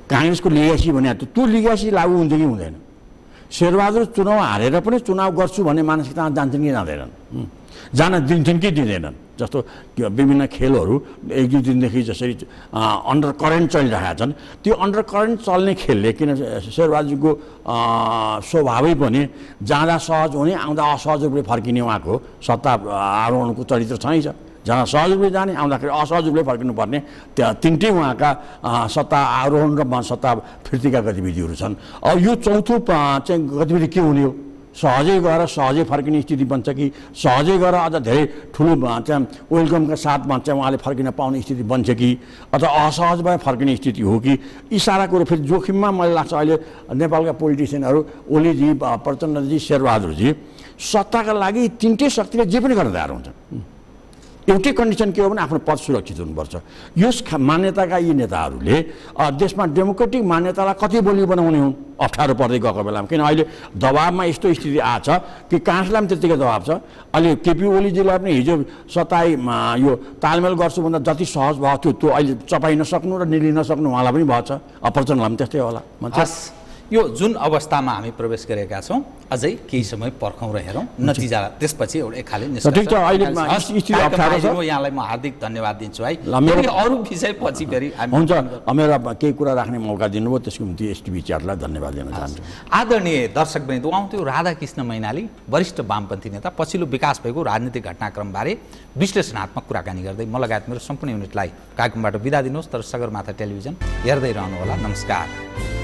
काङ्ग्रेसको लिगेसी भने त्यो लिगेसी लागू हुन्छ कि हुँदैन? शेरबहादुर चुनाव हारेर पनि चुनाव गर्छु भन्ने मानसिकतामा जान्छन् कि जाँदैनन्? जान दिन्छन् कि दिँदैनन्? जस्तो विभिन्न खेलहरू एक दुई दिनदेखि जसरी अन्डर करेन्ट चलिरहेका छन्, त्यो अन्डर करेन्ट चल्ने खेलले किन शेरबहादुरको स्वभावै पनि जाँदा सहज हुने आउँदा असहज रूपले फर्किने उहाँको सत्ता आरोहणको चरित्र छँदैछ। जहाँ सहज रूपले जाने आउँदाखेरि असहज रूपले फर्किनुपर्ने त्यहाँ तिनटै उहाँका सत्ता आरोहण र सत्ता फिर्तीका गतिविधिहरू छन्। अब यो चौथो चाहिँ गतिविधि के हुने हो? सहजै गएर सहजै फर्किने स्थिति बन्छ कि सहजै गएर अझ धेरै ठुलो चाहिँ वेलकमका साथमा चाहिँ उहाँले फर्किन पाउने स्थिति बन्छ कि अथवा असहज भए फर्किने स्थिति हो कि? यी सारा कुरो फेरि जोखिममा मलाई लाग्छ अहिले नेपालका पोलिटिसियनहरू ओलीजी, प्रचण्डजी, शेरबहादुरजी सत्ताका लागि तिनटै शक्तिले जे पनि गर्न तयार हुन्छन्। एउटै कन्डिसन के हो भने आफ्नो पद सुरक्षित हुनुपर्छ। यस मान्यताका यी नेताहरूले देशमा डेमोक्रेटिक मान्यतालाई कति बलियो बनाउने हुन् अप्ठ्यारो पर्दै गएको बेलामा। किन अहिले दबावमा यस्तो स्थिति आछ कि काङ्ग्रेसलाई पनि त्यत्तिकै दबाव छ। अहिले केपी ओलीजीलाई पनि हिजो सत्तामा यो तालमेल गर्छु भन्दा जति सहज भएको थियो त्यो अहिले चपाइ नसक्नु र निलिन नसक्नु उहाँलाई पनि भएको छ। प्रचण्डलाई पनि त्यस्तै होला। यो जुन अवस्थामा हामी प्रवेश गरेका छौँ अझै केही समय पर्खौँ र हेरौँ नतिजा त्यसपछि एउटा एक खाले यहाँलाई म हार्दिक धन्यवाद दिन्छु है। अरू विषय पछि फेरि हुन्छ मेरो केही कुरा राख्ने मौका दिनुभयो त्यसको निम्ति एसटिभी च्याटलाई धन्यवाद दिन चाहन्छु। आदरणीय दर्शकवृन्द, उहाँथियो राधा कृष्ण मैनाली, वरिष्ठ वामपन्थी नेता, पछिल्लो विकास भएको राजनीतिक घटनाक्रमबारे विश्लेषणात्मक कुराकानी गर्दै म लगायत मेरो सम्पूर्ण युनिटलाई कार्यक्रमबाट बिदा दिनुहोस्। तर सगरमाथा टेलिभिजन हेर्दै रहनुहोला। नमस्कार।